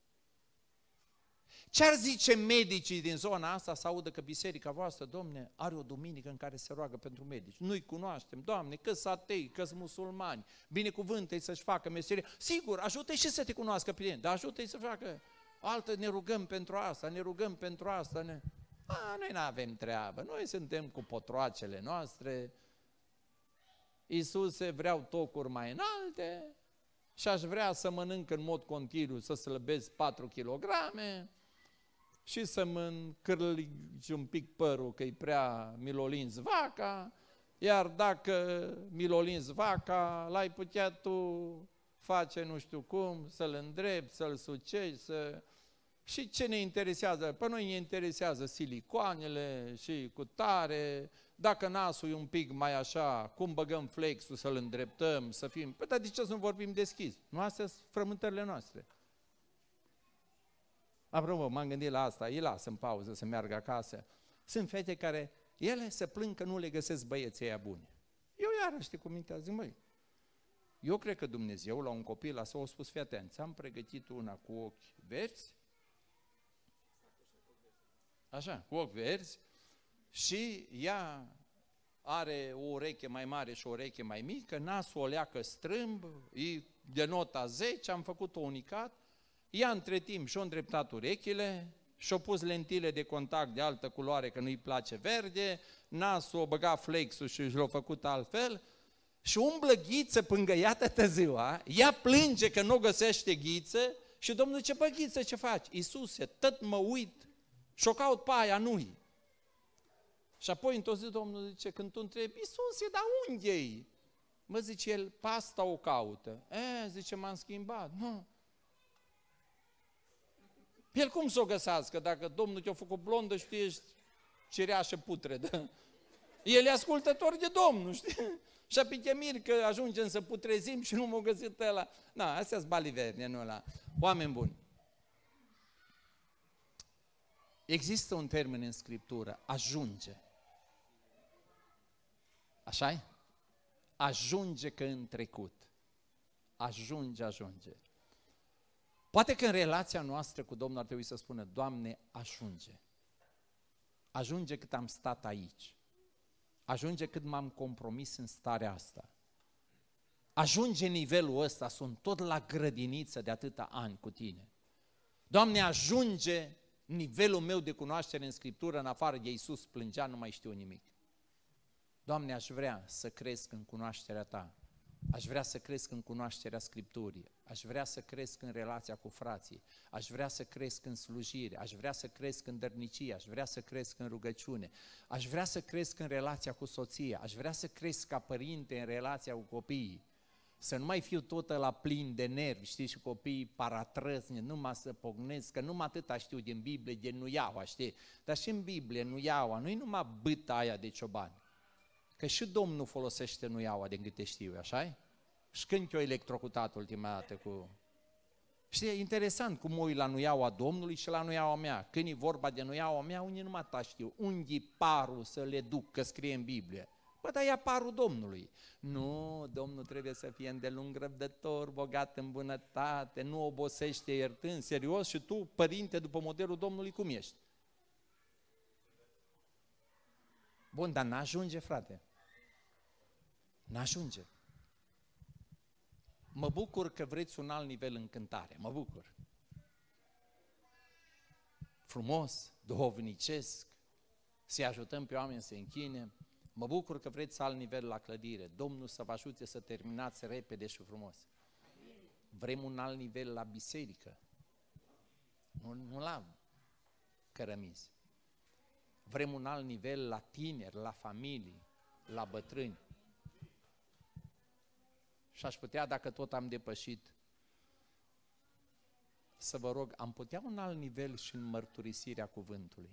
Ce-ar zice medicii din zona asta să audă că biserica voastră, Domne, are o duminică în care se roagă pentru medici? Nu-i cunoaștem, Doamne, că-s atei, că-s musulmani, binecuvântă-i să-și facă meserie. Sigur, ajută-i și să te cunoască pe tine, dar ajută-i să facă altă, ne rugăm pentru asta, ne rugăm pentru asta. Noi nu avem treabă, noi suntem cu potroacele noastre. Iisuse, vreau tocuri mai înalte și aș vrea să mănânc în mod continuu, să slăbesc 4 kilograme, și să-mi încârligi un pic părul, că-i prea milolins vaca, iar dacă milolins vaca, l-ai putea tu face nu știu cum, să-l îndrepți, să-l sucești, Și ce ne interesează? Pe noi ne interesează silicoanele și cu tare, Dacă nasul e un pic mai așa, cum băgăm flexul să-l îndreptăm, să fim... Păi, dar de ce să nu vorbim deschis? Nu astea sunt frământările noastre. Apropo, m-am gândit la asta, îi las în pauză să meargă acasă. Sunt fete care, ele se plâng că nu le găsesc băieții ăia buni. Eu iarăși știi cu mintea, zic, măi, eu cred că Dumnezeu la un copil la s-a spus, fii atent, ți-am pregătit una cu ochi verzi, așa, cu ochi verzi, și ea are o ureche mai mare și o ureche mai mică, nasul o leacă strâmb, e de nota 10, am făcut-o unicat, ea între timp și-a îndreptat urechile, și-a pus lentile de contact de altă culoare că nu-i place verde, nasul o băga flexul și l-a făcut altfel, și umblă Ghiță pângă ea toată ziua, ea plânge că nu găsește Ghiță și Domnul zice, bă Ghiță, ce faci? Iisuse, tot mă uit și-o caut pe aia, nu-i. Și apoi într-o zi Domnul zice, când tu întrebi, Iisuse, dar unde-i? Mă, zice el, pe asta o caută. Zice, m-am schimbat. Nu. El cum să o găsească dacă Domnul te-a făcut blondă și tu ești cireașă putredă? El e ascultător de Domnul, știi? Și apoi te mir că ajungem să putrezim și nu m-a găsit ăla. Na, astea sunt baliverne, nu ăla. Oameni buni. Există un termen în Scriptură, ajunge. Așa-i? Ajunge că în trecut. Ajunge. Poate că în relația noastră cu Domnul ar trebui să spună, Doamne, ajunge. Ajunge cât am stat aici. Ajunge cât m-am compromis în starea asta. Ajunge nivelul ăsta, sunt tot la grădiniță de atâta ani cu tine. Doamne, ajunge nivelul meu de cunoaștere în Scriptură, în afară de Iisus plângea, nu mai știu nimic. Doamne, aș vrea să cresc în cunoașterea Ta. Aș vrea să cresc în cunoașterea Scripturii, aș vrea să cresc în relația cu frații, aș vrea să cresc în slujire, aș vrea să cresc în dărnicie, aș vrea să cresc în rugăciune, aș vrea să cresc în relația cu soția, aș vrea să cresc ca părinte în relația cu copiii, să nu mai fiu tot la plin de nervi, știi, și copiii paratrăsni, numai să pognesc, că numai atâta știu din Biblie, de nuiaua, știi, dar și în Biblie nuiaua, nu-i numai bâta aia de ciobani. Că și Domnul folosește nuiaua, din câte știu, așa-i? Și când te-o electrocutat ultima dată cu... Știi, e interesant cum mă uit la nuiaua Domnului și la nuiaua mea. Când e vorba de nuiaua mea, unii numai ta știu. Unde parul să le duc, că scrie în Biblie. Bă, dar ia parul Domnului. Nu, Domnul trebuie să fie îndelung răbdător, bogat în bunătate, nu obosește iertând, serios, și tu, părinte, după modelul Domnului, cum ești? Bun, dar n-ajunge, frate. N-ajunge. Mă bucur că vreți un alt nivel în cântare, mă bucur. Frumos, duhovnicesc, să-i ajutăm pe oameni să se închine. Mă bucur că vreți alt nivel la clădire. Domnul să vă ajute să terminați repede și frumos. Vrem un alt nivel la biserică, nu la cărămizi. Vrem un alt nivel la tineri, la familii, la bătrâni. Și aș putea, dacă tot am depășit, să vă rog, am putea un alt nivel și în mărturisirea cuvântului.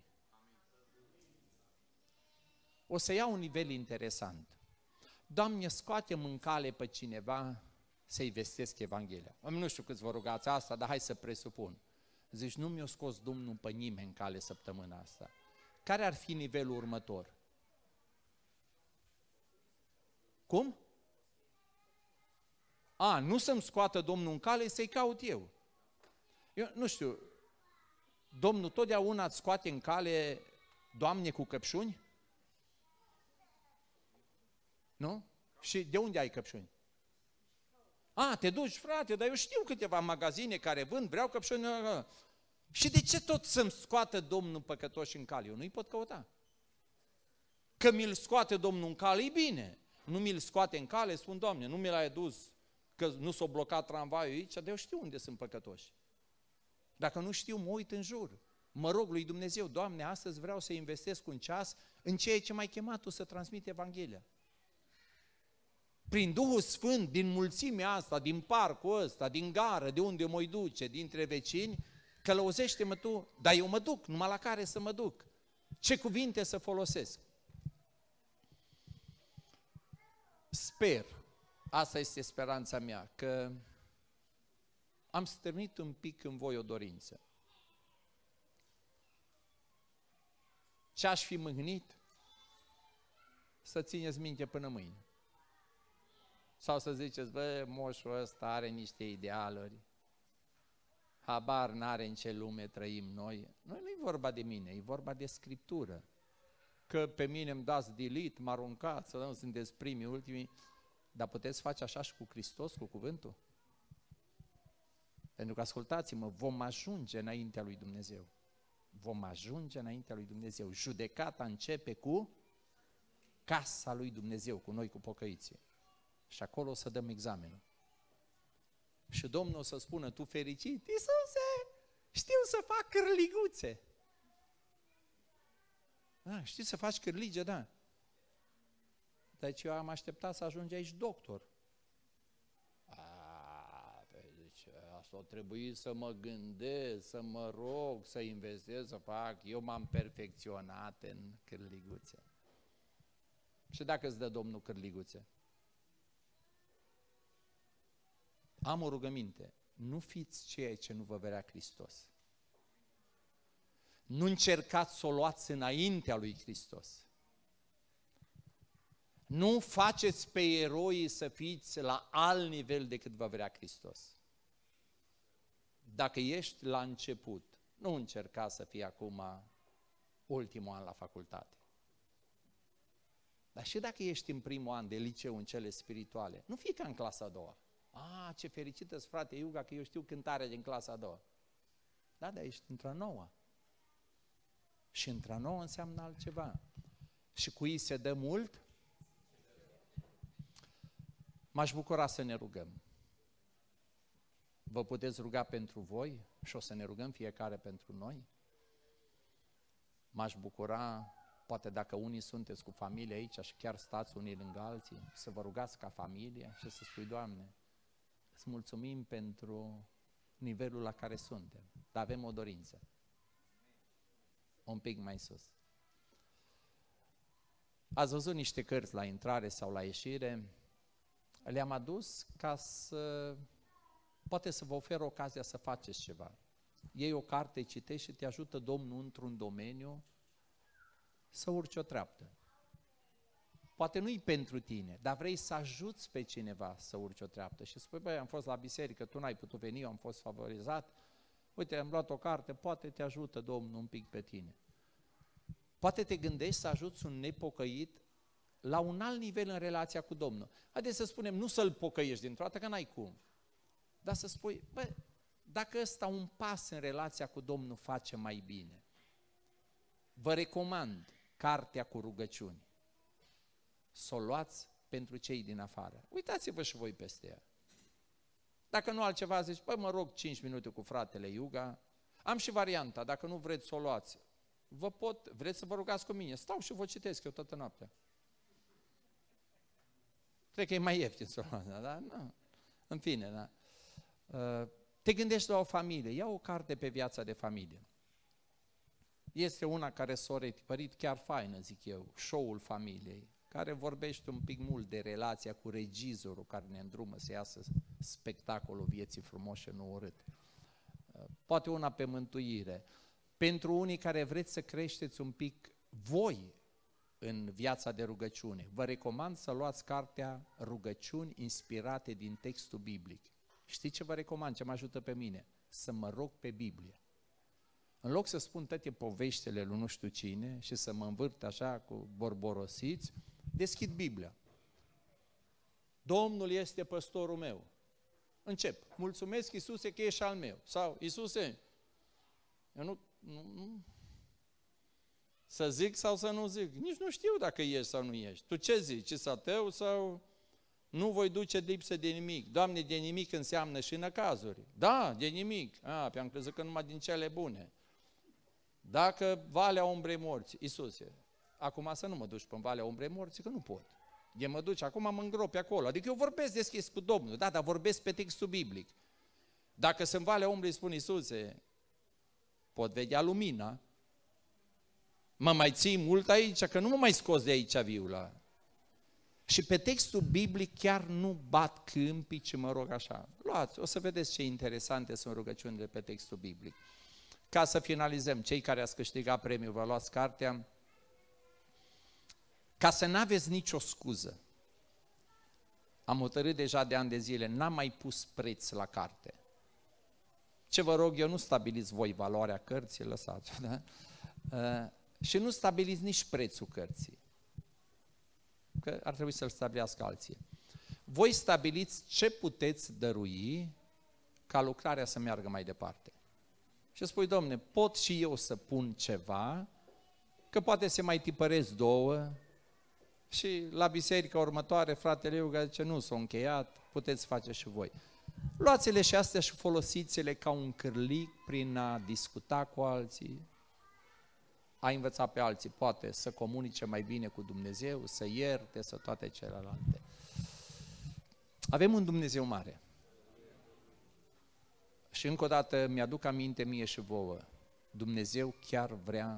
O să iau un nivel interesant. Doamne, scoatem în cale pe cineva să-i vestesc Evanghelia. Nu știu câți vă rugați asta, dar hai să presupun. Zici, nu mi-a scos Domnul pe nimeni în cale săptămâna asta. Care ar fi nivelul următor? Cum? Nu să-mi scoată Domnul în cale, să-i caut eu. Eu nu știu, Domnul totdeauna îți scoate în cale doamne cu căpșuni? Nu? Și de unde ai căpșuni? Te duci, frate, dar eu știu câteva magazine care vând, vreau căpșuni. Și de ce tot să-mi scoată Domnul păcătoși în cale? Eu nu-i pot căuta. Că mi-l scoate Domnul în cale, e bine. Nu mi-l scoate în cale, spun, Doamne, nu mi l-ai adus, că nu s-a blocat tramvaiul aici, dar eu știu unde sunt păcătoși. Dacă nu știu, mă uit în jur. Mă rog lui Dumnezeu, Doamne, astăzi vreau să investesc un ceas în ceea ce m-ai chemat Tu să transmit Evanghelia. Prin Duhul Sfânt, din mulțimea asta, din parcul ăsta, din gară, de unde mă duce, dintre vecini, călăuzește-mă Tu, dar eu mă duc, numai la care să mă duc. Ce cuvinte să folosesc? Sper, asta este speranța mea, că am stârnit un pic în voi o dorință. Ce aș fi mâhnit? Să țineți minte până mâine. Sau să ziceți, bă, moșul ăsta are niște idealuri, habar n-are în ce lume trăim noi. Nu-i vorba de mine, e vorba de Scriptură. Că pe mine îmi dați delete, mă aruncați, să nu sunteți primii, ultimii, dar puteți face așa și cu Hristos, cu cuvântul? Pentru că, ascultați-mă, vom ajunge înaintea lui Dumnezeu. Vom ajunge înaintea lui Dumnezeu. Judecata începe cu casa lui Dumnezeu, cu noi, cu pocăiții. Și acolo o să dăm examenul. Și Domnul o să spună, tu fericit, Iisuse, știu să fac cârliguțe. Da, știi să faci cârlige, da. Deci eu am așteptat să ajungi aici doctor. Deci asta o trebuie să mă gândesc, să mă rog, să investez, să fac. Eu m-am perfecționat în cârliguțe. Și dacă îți dă Domnul cârliguțe? Am o rugăminte, nu fiți ceea ce nu vă vrea Hristos. Nu încercați să o luați înaintea lui Hristos. Nu faceți pe eroi să fiți la alt nivel decât vă vrea Hristos. Dacă ești la început, nu încerca să fii acum ultimul an la facultate. Dar și dacă ești în primul an de liceu în cele spirituale, nu fii ca în clasa a doua. Ce fericită-s, frate Iuga, că eu știu cântarea din clasa a doua. Da, dar ești într-a noua. Și într-a nouă înseamnă altceva. Și cui se dă mult? M-aș bucura să ne rugăm. Vă puteți ruga pentru voi și o să ne rugăm fiecare pentru noi? M-aș bucura, poate dacă unii sunteți cu familie aici și chiar stați unii lângă alții, să vă rugați ca familie și să spui, Doamne, îți mulțumim pentru nivelul la care suntem, dar avem o dorință. Un pic mai sus. Ați văzut niște cărți la intrare sau la ieșire, le-am adus ca să, poate să vă ofer ocazia să faceți ceva. Iei o carte, citești și te ajută Domnul într-un domeniu să urci o treaptă. Poate nu-i pentru tine, dar vrei să ajuți pe cineva să urci o treaptă și spui, băi, am fost la biserică, tu n-ai putut veni, eu am fost favorizat, uite, am luat o carte, poate te ajută Domnul un pic pe tine. Poate te gândești să ajuți un nepocăit la un alt nivel în relația cu Domnul. Haideți să spunem, nu să-l pocăiești dintr-o dată, că n-ai cum, dar să spui, bă, dacă ăsta un pas în relația cu Domnul face mai bine, vă recomand cartea cu rugăciuni. Să o luați pentru cei din afară. Uitați-vă și voi peste ea. Dacă nu altceva, zici, băi, mă rog 5 minute cu fratele Iuga. Am și varianta, dacă nu vreți să o luați. Vreți să vă rugați cu mine? Stau și vă citesc eu toată noaptea. Cred că e mai ieftin să o luați, da? Nu. În fine, da? Te gândești la o familie, ia o carte pe viața de familie. Este una care s-a retipărit chiar faină, zic eu, Show-ul familiei, care vorbește un pic mult de relația cu regizorul care ne îndrumă să iasă spectacolul vieții frumoase, nu urâte. Poate una pe mântuire. Pentru unii care vreți să creșteți un pic voi în viața de rugăciune, vă recomand să luați cartea Rugăciuni inspirate din textul biblic. Știți ce vă recomand, ce mă ajută pe mine? Să mă rog pe Biblie. În loc să spun toate poveștile lui nu știu cine și să mă învârt așa cu borborosiți, deschid Biblia. Domnul este păstorul meu. Încep. Mulțumesc, Iisuse, că ești al meu. Sau, Iisuse, eu nu să zic sau să nu zic. Nici nu știu dacă ești sau nu ești. Tu ce zici? Ce s-a tău sau nu voi duce lipsă de nimic? Doamne, de nimic înseamnă și năcazuri. Da, de nimic. Pe-am crezut că numai din cele bune. Dacă valea umbrei morți, Iisuse, acum să nu mă duci pe valea umbrei morți, că nu pot. De mă duci, acum mă îngropi acolo. Adică eu vorbesc deschis cu Domnul, da, dar vorbesc pe textul biblic. Dacă sunt valea umbrei, spun Iisuse, pot vedea lumina, mă mai ții mult aici, că nu mă mai scos de aici viula. Și pe textul biblic chiar nu bat câmpii, ci mă rog așa. Luați, o să vedeți ce interesante sunt rugăciunile pe textul biblic. Ca să finalizăm, cei care ați câștigat premiul, vă luați cartea, ca să n-aveți nicio scuză. Am hotărât deja de ani de zile, n-am mai pus preț la carte. Ce vă rog eu, nu stabiliți voi valoarea cărții, lăsați, da? Și nu stabiliți nici prețul cărții, că ar trebui să-l stabilească alții. Voi stabiliți ce puteți dărui ca lucrarea să meargă mai departe. Și spui, Domne, pot și eu să pun ceva, că poate se mai tipăresc 2 și la biserica următoare, fratele Iuga zice, nu s-a încheiat, puteți face și voi. Luați-le și astea și folosiți-le ca un cârlic prin a discuta cu alții, a învăța pe alții, poate să comunice mai bine cu Dumnezeu, să ierte, să toate celelalte. Avem un Dumnezeu mare. Și încă o dată mi-aduc aminte mie și vouă, Dumnezeu chiar vrea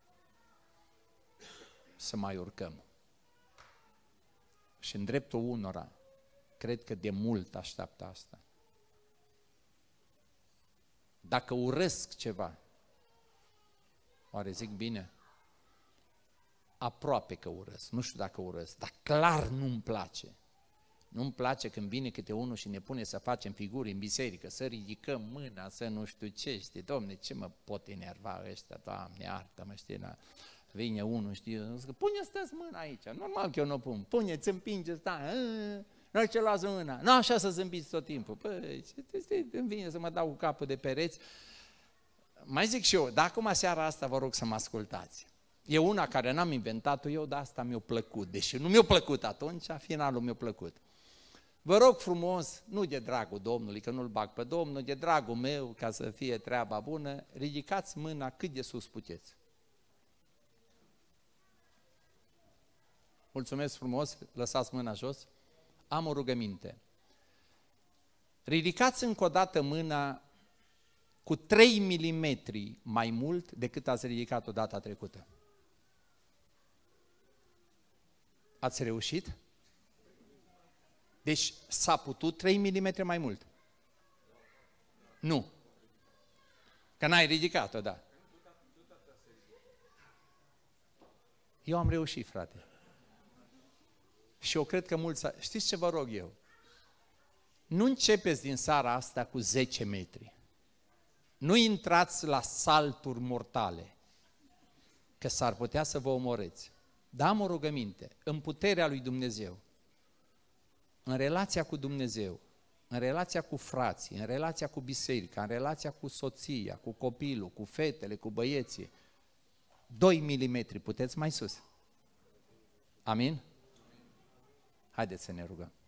să mai urcăm. Și în dreptul unora, cred că de mult așteaptă asta. Dacă urăsc ceva, oare zic bine? Aproape că urăsc, nu știu dacă urăsc, dar clar nu-mi place. Nu-mi place când vine câte unul și ne pune să facem figuri în biserică, să ridicăm mâna, să nu știu ce, știi, Doamne, ce mă pot enerva ăștia, Doamne, iartă-mă, știi, na. Vine unul, știi, pune-ți mâna aici, normal că eu nu o pun, puneți, împingeți, da, noi ce luați mâna, nu așa să zâmbiți tot timpul, păi, îmi vine să mă dau cu capul de pereți. Mai zic și eu, dar acum seara asta vă rog să mă ascultați. E una care n-am inventat-o eu, dar asta mi-a plăcut, deși nu mi-a plăcut atunci, finalul mi-a plăcut. Vă rog frumos, nu de dragul Domnului, că nu-l bag pe Domnul, de dragul meu, ca să fie treaba bună, ridicați mâna cât de sus puteți. Mulțumesc frumos, lăsați mâna jos. Am o rugăminte. Ridicați încă o dată mâna cu 3 mm mai mult decât ați ridicat-o data trecută. Ați reușit? Deci s-a putut 3 mm mai mult? Nu. Că n-ai ridicat-o, da. Eu am reușit, frate. Și eu cred că mulți... Știți ce vă rog eu? Nu începeți din seara asta cu 10 metri. Nu intrați la salturi mortale, că s-ar putea să vă omorâți. Dar am o rugăminte, în puterea lui Dumnezeu, în relația cu Dumnezeu, în relația cu frații, în relația cu biserica, în relația cu soția, cu copilul, cu fetele, cu băieții, 2 mm puteți mai sus. Amin? Haideți să ne rugăm.